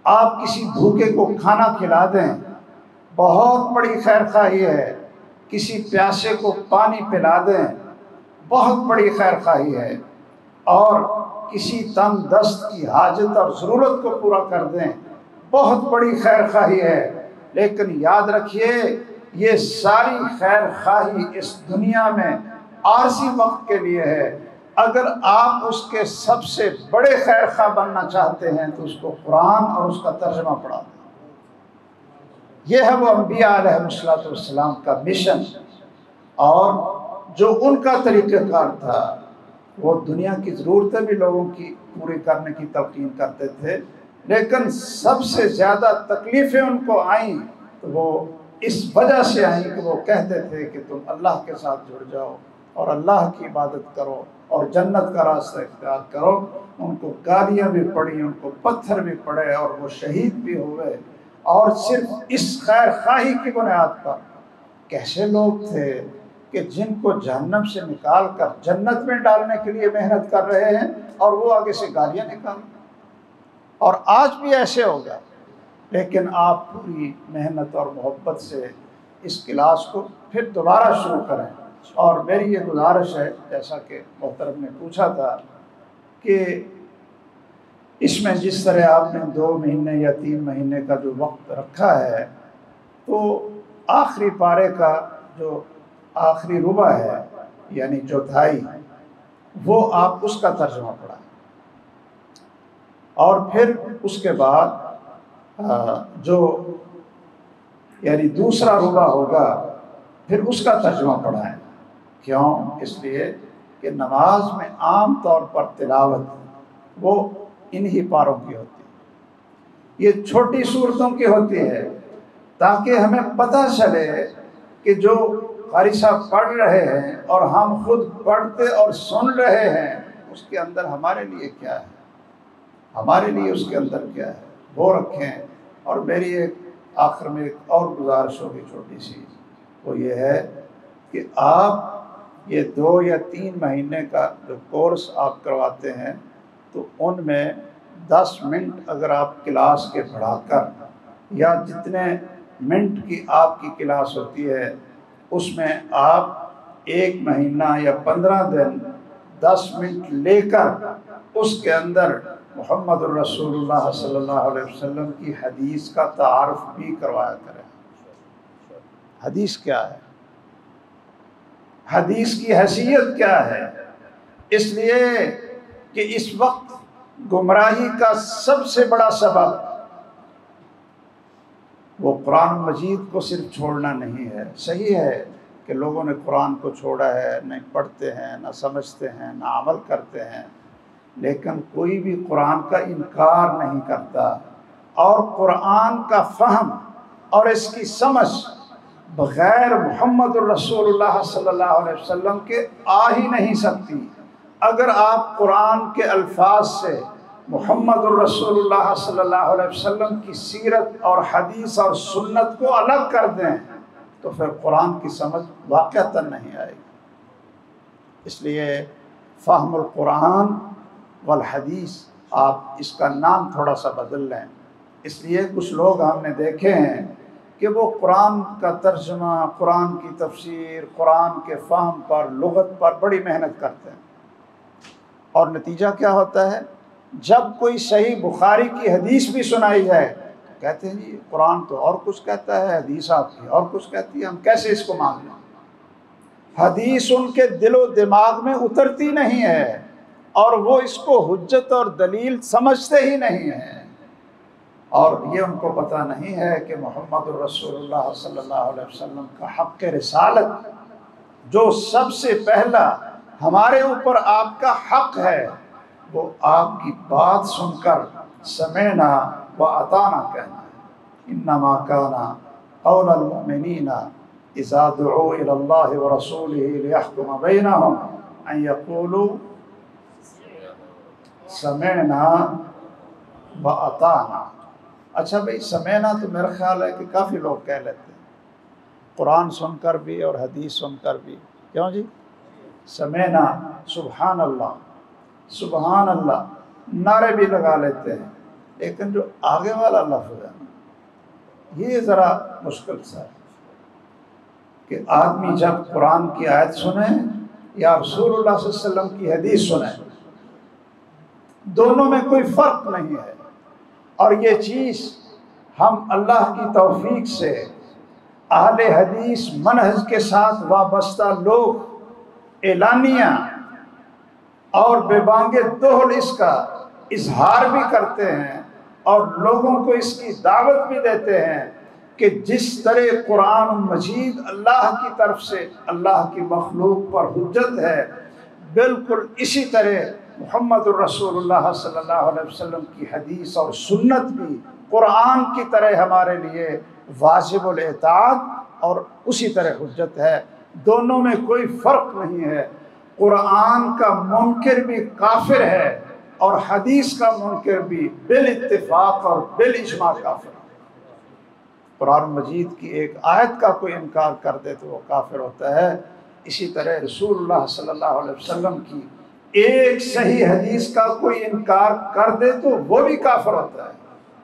आप किसी भूखे को खाना खिला दें, बहुत बड़ी खैर खाही है। किसी प्यासे को पानी पिला दें, बहुत बड़ी खैर खाही है। और किसी तंगदस्त की हाजत और ज़रूरत को पूरा कर दें, बहुत बड़ी खैर खाही है। लेकिन याद रखिए, ये सारी खैर खाही इस दुनिया में आरजी वक्त के लिए है। अगर आप उसके सबसे बड़े खैर खा बनना चाहते हैं तो उसको कुरान और उसका तर्जमा पढ़ा दें। यह है वो अंबिया अलैहिस्सलाम का मिशन, और जो उनका तरीक़ाकार था। वो दुनिया की ज़रूरतें भी लोगों की पूरी करने की तलक़ीन करते थे, लेकिन सबसे ज़्यादा तकलीफ़ें उनको आईं तो वो इस वजह से आईं कि वो कहते थे कि तुम अल्लाह के साथ जुड़ जाओ और अल्लाह की इबादत करो और जन्नत का रास्ता इख्तियार करो। उनको गालियाँ भी पड़ी, उनको पत्थर भी पड़े और वो शहीद भी हुए। और सिर्फ इस खैर खाही की बुनियाद पर कैसे लोग थे कि जिनको जहन्नम से निकाल कर जन्नत में डालने के लिए मेहनत कर रहे हैं और वो आगे से गालियाँ निकाल। और आज भी ऐसे होगा, लेकिन आप पूरी मेहनत और मोहब्बत से इस क्लास को फिर दोबारा शुरू करें। और मेरी ये गुजारिश है, जैसा कि मोहतरम ने पूछा था, कि इसमें जिस तरह आपने दो महीने या तीन महीने का जो वक्त रखा है, तो आखिरी पारे का जो आखिरी रुबा है यानी चौथाई, वो आप उसका तर्जुमा पढ़ाएं। और फिर उसके बाद जो यानी दूसरा रुबा होगा, फिर उसका तर्जुमा पढ़ाएं। क्यों? इसलिए कि नमाज में आम तौर पर तिलावत वो इन्हीं पारों की होती है, ये छोटी सूरतों की होती है, ताकि हमें पता चले कि जो क़ारी साहब पढ़ रहे हैं और हम खुद पढ़ते और सुन रहे हैं, उसके अंदर हमारे लिए क्या है, हमारे लिए उसके अंदर क्या है, वो रखें। और मेरी एक आखिर में एक और गुजारिश होगी छोटी सी, वो ये है कि आप ये दो या तीन महीने का जो कोर्स आप करवाते हैं, तो उनमें दस मिनट अगर आप क्लास के पढ़ाकर या जितने मिनट की आपकी क्लास होती है, उसमें आप एक महीना या पंद्रह दिन दस मिनट लेकर उसके अंदर मुहम्मदुर रसूलुल्लाह सल्लल्लाहु अलैहि वसल्लम की हदीस का तारुफ भी करवाया करें। हदीस क्या है, हदीस की हैसियत क्या है। इसलिए कि इस वक्त गुमराही का सबसे बड़ा सबब वो कुरान मजीद को सिर्फ छोड़ना नहीं है। सही है कि लोगों ने कुरान को छोड़ा है, नहीं पढ़ते हैं, ना समझते हैं, ना अमल करते हैं, लेकिन कोई भी कुरान का इनकार नहीं करता। और कुरान का फ़हम और इसकी समझ बग़ैर मुहम्मदुर रसूलुल्लाह सल्लल्लाहु अलैहि वसल्लम के आ ही नहीं सकती। अगर आप कुरान के अल्फाज से मुहम्मदुर रसूलुल्लाह सल्लल्लाहु अलैहि वसल्लम की सीरत और हदीस और सुन्नत को अलग कर दें, तो फिर कुरान की समझ वाक़अतन नहीं आएगी। इसलिए फ़हमुल कुरान वल हदीस, आप इसका नाम थोड़ा सा बदल लें। इसलिए कुछ लोग हमने देखे हैं कि वो कुरान का तर्जुमा, कुरान की तफसीर, कुरान के फ़हम पर, लुग़त पर बड़ी मेहनत करते हैं, और नतीजा क्या होता है, जब कोई सही बुखारी की हदीस भी सुनाई जाए तो कहते हैं जी कुरान तो और कुछ कहता है, हदीस आपकी और कुछ कहती है, हम कैसे इसको मान लें। हदीस उनके दिलो दिमाग में उतरती नहीं है और वो इसको हुज्जत और दलील समझते ही नहीं है। और ये उनको पता नहीं है कि मुहम्मदुर रसूलुल्लाह सल्लल्लाहु अलैहि वसल्लम का हक़ रिसालत, जो सबसे पहला हमारे ऊपर आपका हक़ है, वो आपकी बात सुनकर समेना व अताना कहना है। इन्नमा काना क़ौलुल मुमिनीना इज़ा दुऊ इलल्लाहि व रसूलिही लियहकुम बैनहुम अन यक़ूलू समेना व अताना। अच्छा भाई, समेना तो मेरा ख्याल है कि काफ़ी लोग कह लेते हैं, कुरान सुनकर भी और हदीस सुनकर भी। क्यों जी? समेना, सुबहान अल्लाह, सुबहान अल्लाह नारे भी लगा लेते हैं, लेकिन जो आगे वाला लफ्ज़ है ना, ये ज़रा मुश्किल सा है कि आदमी जब कुरान की आयत सुने या रसूलुल्लाह सल्लल्लाहु अलैहि वसल्लम की हदीस सुने, दोनों में कोई फ़र्क नहीं है। और ये चीज़ हम अल्लाह की तौफीक से अहले हदीस मनहज के साथ वाबस्ता लोग एलानिया और बेबांगे दोहल इसका इजहार भी करते हैं और लोगों को इसकी दावत भी देते हैं कि जिस तरह कुरान मजीद अल्लाह की तरफ से अल्लाह की मखलूक पर हुज्जत है, बिल्कुल इसी तरह मुहम्मद रसूलुल्लाह सल्लल्लाहु अलैहि वसल्लम की हदीस और सुन्नत भी कुरान की तरह हमारे लिए वाजिबुल इताअत और उसी तरह हुज्जत है। दोनों में कोई फ़र्क नहीं है। कुरान का मुनकिर भी काफिर है और हदीस का मुनकिर भी बिल इत्तिफाक और बिल इजमा काफिर है। कुरान मजीद की एक आयत का कोई इनकार कर दे तो वो काफिर होता है। इसी तरह रसूलुल्लाह सल्लल्लाहु अलैहि वसल्लम की एक सही हदीस का कोई इनकार कर दे तो वो भी काफिर होता है।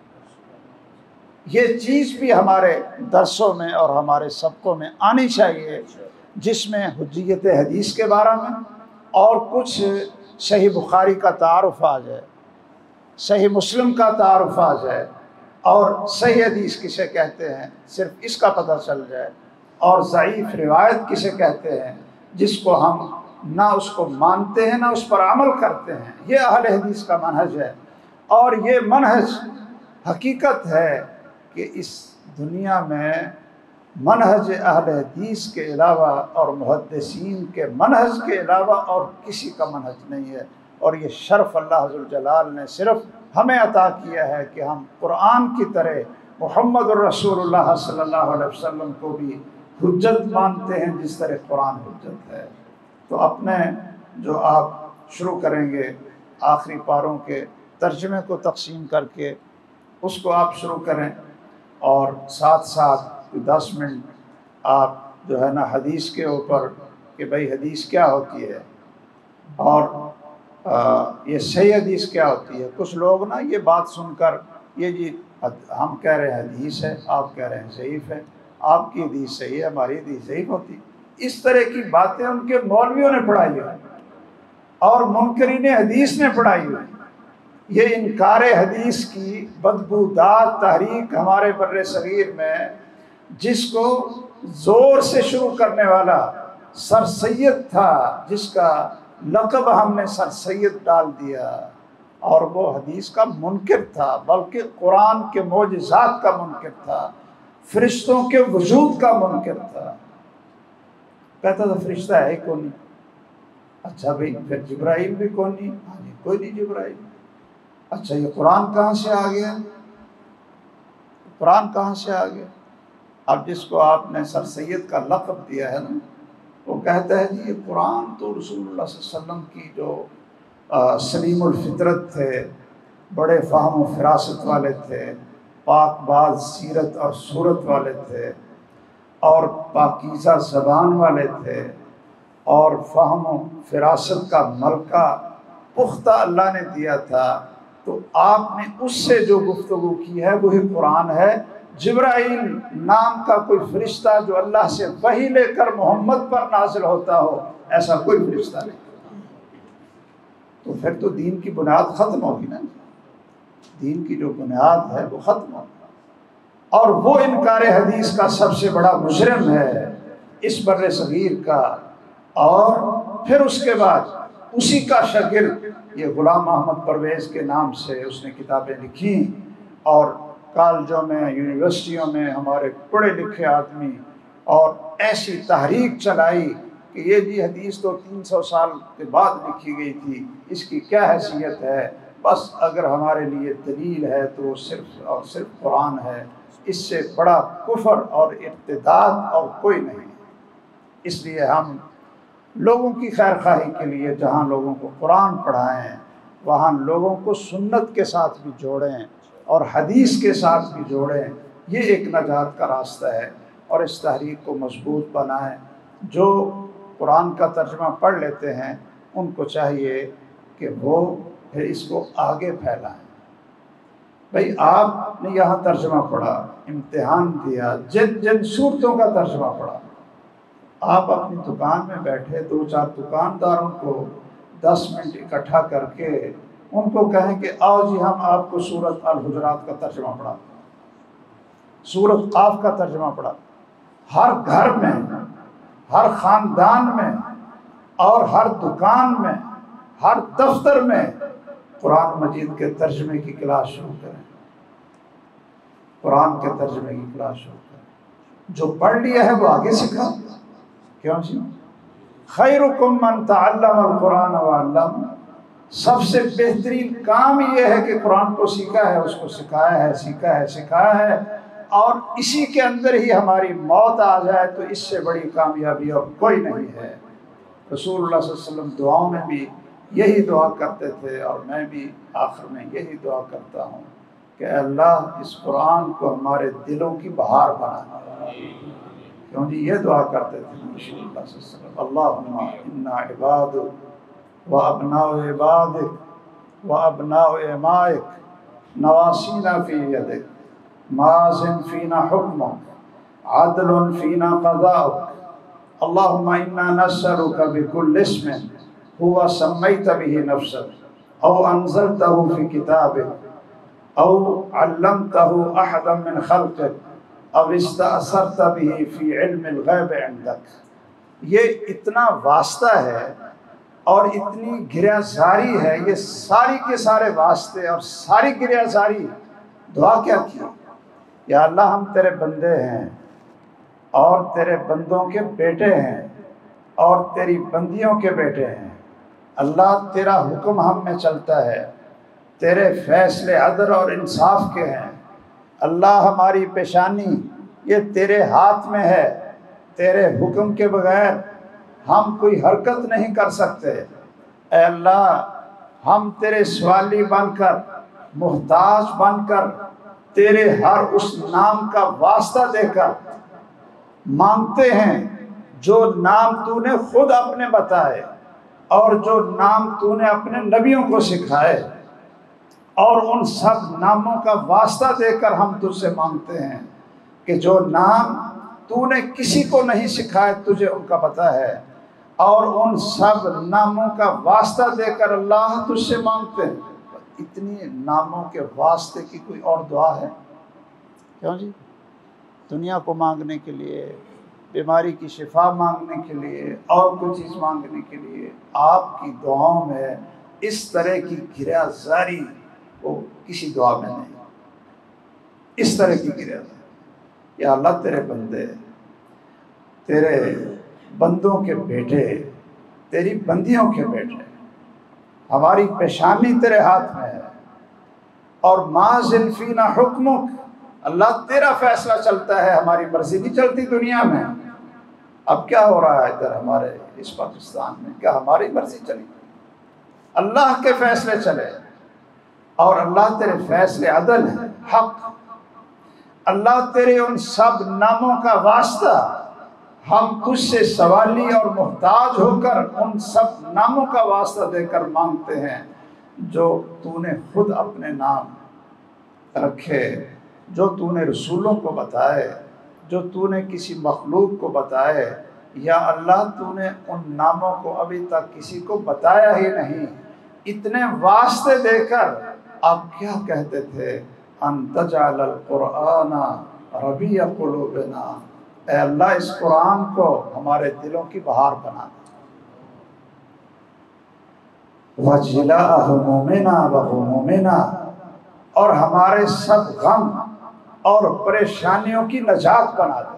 ये चीज़ भी हमारे दरसों में और हमारे सबकों में आनी चाहिए, जिसमें हुज्जियत हदीस के बारे में और कुछ सही बुखारी का तारुफ आ जाए, सही मुस्लिम का तारुफ आ जाए और सही हदीस किसे कहते हैं सिर्फ इसका पता चल जाए, और ज़ईफ़ रिवायत किसे कहते हैं जिसको हम ना उसको मानते हैं ना उस पर अमल करते हैं। ये अहले हदीस का मनहज है। और ये मनहज हकीकत है कि इस दुनिया में मनहज अहले हदीस के अलावा और मुहद्दिसीन के मनहज के अलावा और किसी का मनहज नहीं है। और ये शर्फ अल्लाह ज़ुल जलाल ने सिर्फ हमें अता किया है कि हम कुरान की तरह मुहम्मद रसूलुल्लाह सल्लल्लाहु अलैहि वसल्लम को भी हुज्जत मानते हैं जिस तरह कुरान हुज्जत है। तो अपने जो आप शुरू करेंगे आखिरी पारों के तर्जमे को तकसीम करके उसको आप शुरू करें, और साथ साथ दस मिनट आप जो है ना हदीस के ऊपर कि भाई हदीस क्या होती है और आ, ये सही हदीस क्या होती है। कुछ लोग ना ये बात सुनकर ये जी हम कह रहे हैं हदीस है, आप कह रहे हैं ज़ईफ़ है, आपकी हदीस सही है, हमारी हदीस ज़ईफ़ होती, इस तरह की बातें उनके मौलवियों ने पढ़ाई है और मुनकरीन हदीस ने पढ़ाई है। ये इनकार हदीस की बदबूदार तहरीक हमारे बर्रे सगीर में, जिसको ज़ोर से शुरू करने वाला सर सैयद था, जिसका लक़ब हमने सर सैयद डाल दिया, और वो हदीस का मुनकिर था, बल्कि कुरान के मोजज़ात का मुनकिर था, फरिश्तों के वजूद का मुनकिर था। कहता था फरिश्ता है कौन नहीं। अच्छा भाई फिर जिब्राइल भी कौन नहीं, हाँ जी कोई नहीं जिब्राइल। अच्छा ये कुरान कहाँ से आ गया, कुरान कहाँ से आ गया। अब जिसको आपने सर सैयद का लक़ब दिया है ना, वो कहता है जी ये कुरान तो रसूलुल्लाह सल्लल्लाहु अलैहि वसल्लम की जो सलीमुल फितरत थे, बड़े फ़हम व फ़िरासत वाले थे, पाकबाज सीरत और सूरत वाले थे और पाकीज़ा ज़बान वाले थे और फ़हम व फ़िरासत का मलका पुख्ता अल्लाह ने दिया था। तो आपने उससे जो गुफ्तगू की है वही कुरान है। जिब्राइल नाम का कोई फरिश्ता जो अल्लाह से वही लेकर मोहम्मद पर नाजिल होता हो, ऐसा कोई फरिश्ता नहीं। तो फिर तो दीन की बुनियाद ख़त्म होगी ना, दीन की जो बुनियाद है वो ख़त्म होगी। और वो इनकार हदीस का सबसे बड़ा मुजरिम है इस बर्रे सगीर का। और फिर उसके बाद उसी का शागिर्द ये गुलाम अहमद परवेज़ के नाम से उसने किताबें लिखी और कॉलेजों में यूनिवर्सिटियों में हमारे पढ़े लिखे आदमी और ऐसी तहरीक चलाई कि ये जी हदीस तो तीन सौ साल के बाद लिखी गई थी, इसकी क्या हैसियत है, बस अगर हमारे लिए दलील है तो सिर्फ और सिर्फ कुरान है, इससे बड़ा कुफर और इर्तिदाद और कोई नहीं। इसलिए हम लोगों की खैर खाही के लिए जहाँ लोगों को कुरान पढ़ाएं, वहाँ लोगों को सुन्नत के साथ भी जोड़ें और हदीस के साथ भी जोड़ें। ये एक नजात का रास्ता है और इस तहरीक को मजबूत बनाएं। जो कुरान का तर्जुमा पढ़ लेते हैं उनको चाहिए कि वो फिर इसको आगे फैलाएं। भाई आपने यहाँ तर्जमा पढ़ा, इम्तिहान दिया, जिन जिन सूरतों का तर्जमा पढ़ा, आप अपनी दुकान में बैठे दो चार दुकानदारों को दस मिनट इकट्ठा करके उनको कहें कि आओ जी हम आपको सूरत अल हुजरात का तर्जमा पढ़ा, सूरत काफ का तर्जमा पढ़ा। हर घर में, हर ख़ानदान में और हर दुकान में, हर दफ्तर में कुरान मजीद के तर्जमे की क्लास शुरू करें, कुरान के तर्जमे की क्लास शुरू करें। जो पढ़ लिया है वो आगे सिखा। क्यों जी? खैरुकुम मन तअल्लमल कुरान व अल्लम, सबसे बेहतरीन काम ये है कि कुरान को सीखा है, उसको सिखाया है, सीखा है, सिखाया है, और इसी के अंदर ही हमारी मौत आ जाए तो इससे बड़ी कामयाबी और कोई नहीं है। रसूलुल्लाह सल्लल्लाहु अलैहि वसल्लम दुआओं में भी यही दुआ करते थे और मैं भी आखिर में यही दुआ करता हूँ कि अल्लाह इस कुरान को हमारे दिलों की बहार बना। क्यों जी? ये दुआ करते थे रसूलुल्लाह सल्लल्लाहु अलैहि वसल्लम, अल्लाहुम्मा इन्ना इबादुक व अबनाउ इबादिक व अबनाउ इमाइक नवासीना फी यदिक माज़िन फीना हुक्मुक अदलुन फीना क़ज़ाउक अल्लाहुम्मा इन्ना नस्अलुका बिकुल्लि इस्मिन हुवा सम्मैत बिही नफ्सक औ अंज़लतहु फी किताबिक औ अल्लमतहु अहदन मिन खल्क़िक औ इस्तअसरत बिही फी इल्मिल ग़ैब इंदक। ये इतना वास्ता है और इतनी गिरयाजारी है, ये सारी के सारे वास्ते और सारी गिरयाजारी। दुआ क्या की? या अल्लाह हम तेरे बंदे हैं और तेरे बंदों के बेटे हैं और तेरी बंदियों के बेटे हैं। अल्लाह तेरा हुक्म हम में चलता है, तेरे फैसले अदल और इंसाफ के हैं। अल्लाह हमारी पेशानी ये तेरे हाथ में है, तेरे हुक्म के बगैर हम कोई हरकत नहीं कर सकते। ऐ अल्लाह हम तेरे सवाली बनकर, मुहताज बनकर, तेरे हर उस नाम का वास्ता देकर मांगते हैं जो नाम तूने खुद अपने बताए और जो नाम तूने अपने नबियों को सिखाए, और उन सब नामों का वास्ता देकर हम तुझसे मांगते हैं कि जो नाम तूने किसी को नहीं सिखाए तुझे उनका पता है, और उन सब नामों का वास्ता देकर अल्लाह तुझसे मांगते हैं। इतनी नामों के वास्ते की कोई और दुआ है? क्यों जी? दुनिया को मांगने के लिए, बीमारी की शिफा मांगने के लिए, और कोई चीज़ मांगने के लिए, आपकी दुआओं में इस तरह की गिरयाजारी वो किसी दुआ में नहीं। इस तरह की गिरयाजारी, या अल्लाह तेरे बंदे, तेरे बंदों के बेटे, तेरी बंदियों के बेटे, हमारी पेशानी तेरे हाथ में है और माज़िन फीना हुक्मुक, अल्लाह तेरा फैसला चलता है, हमारी मर्जी नहीं चलती दुनिया में। अब क्या हो रहा है इधर हमारे इस पाकिस्तान में? क्या हमारी मर्जी चली? अल्लाह के फैसले चले, और अल्लाह तेरे फैसले अदल है, हक। अल्लाह तेरे उन सब नामों का वास्ता हम तुझसे सवाली और मुहताज होकर उन सब नामों का वास्ता देकर मांगते हैं जो तूने खुद अपने नाम रखे, जो तूने रसूलों को बताए, जो तूने किसी मखलूक को बताए। या अल्लाह तूने उन नामों को अभी तक किसी को बताया ही नहीं। इतने वास्ते देकर आप क्या कहते थे? अंतजालल कुराना रबीअ कुलूबिना, ऐ अल्लाह इस कुरान को हमारे दिलों की बहार बना दे। वजिला हुमूमिना व हुमूमिना, और हमारे सब गम और परेशानियों की नजात बना दे।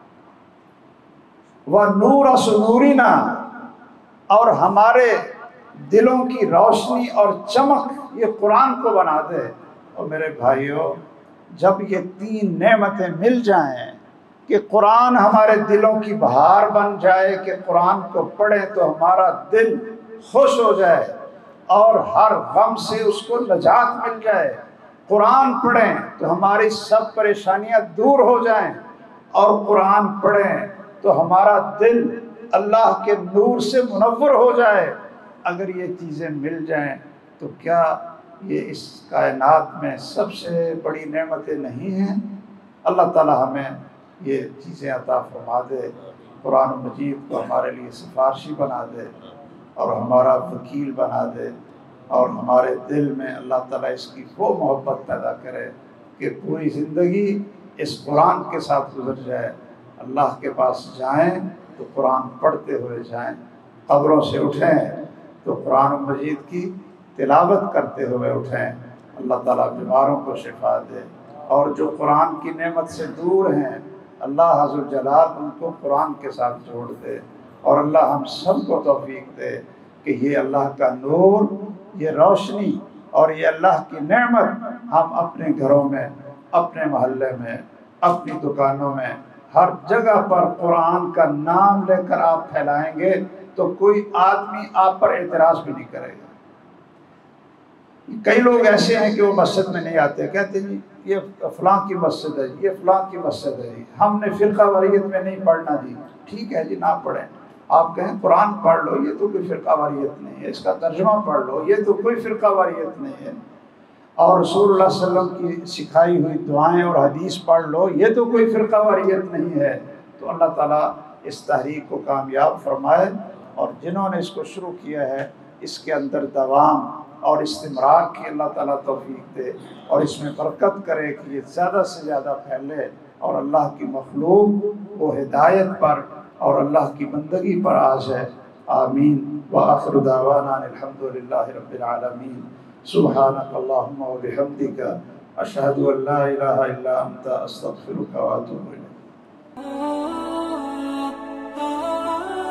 व नूर सुनूरिना, और हमारे दिलों की रोशनी और चमक ये कुरान को बना दे। और मेरे भाइयों, जब ये तीन नेमतें मिल जाएं कि कुरान हमारे दिलों की बहार बन जाए, कि कुरान को पढ़ें तो हमारा दिल खुश हो जाए और हर गम से उसको नजात मिल जाए, कुरान पढ़ें तो हमारी सब परेशानियां दूर हो जाएं, और कुरान पढ़ें तो हमारा दिल अल्लाह के नूर से मुनव्वर हो जाए। अगर ये चीज़ें मिल जाएं तो क्या ये इस कायनात में सबसे बड़ी नेमतें नहीं हैं। अल्लाह ताला हमें ये चीज़ें अता फरमा दे, कुरान मजीद को हमारे लिए सिफारशी बना दे और हमारा वकील बना दे, और हमारे दिल में अल्लाह ताला इसकी वो मोहब्बत पैदा करे कि पूरी ज़िंदगी इस कुरान के साथ गुजर जाए। अल्लाह के पास जाएं तो कुरान पढ़ते हुए जाएं, कब्रों से उठें तो कुरान मजीद की तिलावत करते हुए उठें। अल्लाह ताला बीमारों को शिफा दे, और जो कुरान की नेमत से दूर हैं अल्लाह हज़्ज़ुल जलाल उनको कुरान के साथ जोड़ दे, और अल्लाह हम सब को तौफीक दे कि ये अल्लाह का नूर, ये रोशनी और ये अल्लाह की नेमत हम अपने घरों में, अपने मोहल्ले में, अपनी दुकानों में, हर जगह पर कुरान का नाम लेकर आप फैलाएंगे तो कोई आदमी आप पर एतराज़ भी नहीं करेगा। कई लोग ऐसे हैं कि वो मस्जिद में नहीं आते, कहते जी ये फलां की मस्जिद है, ये फलां की मस्जिद है जी, हमने फ़िरका वारियत में नहीं पढ़ना जी। ठीक है जी, ना पढ़ें। आप कहें कुरान पढ़ लो, ये तो कोई फ़िरका वारियत नहीं है, इसका तर्जुमा पढ़ लो, ये तो कोई फ़िरका वारियत नहीं है, और रसूलुल्लाह सल्लल्लाहु अलैहि वसल्लम की सिखाई हुई दुआएं और हदीस पढ़ लो, ये तो कोई फ़िरका वारियत नहीं है। तो अल्लाह ताला इस तहरीक को कामयाब फरमाए, और जिन्होंने इसको शुरू किया है इसके अंदर दवाम और इस्तिमरार की अल्लाह ताला तौफीक दे, और इसमें बरकत करे कि ये ज़्यादा से ज़्यादा फैले और अल्लाह की मखलूक वो हिदायत पर और अल्लाह की बंदगी पर आ जाए। आमीन। व आखिरु दावाना अल्हम्दुलिल्लाहि रब्बिल आलमीन। सुब्हानक अल्लाहुम्मा व बिहम्दिका अशहदु अल्ला इलाहा इल्ला अंता अस्तगफिरुका व अतूबु इलैक।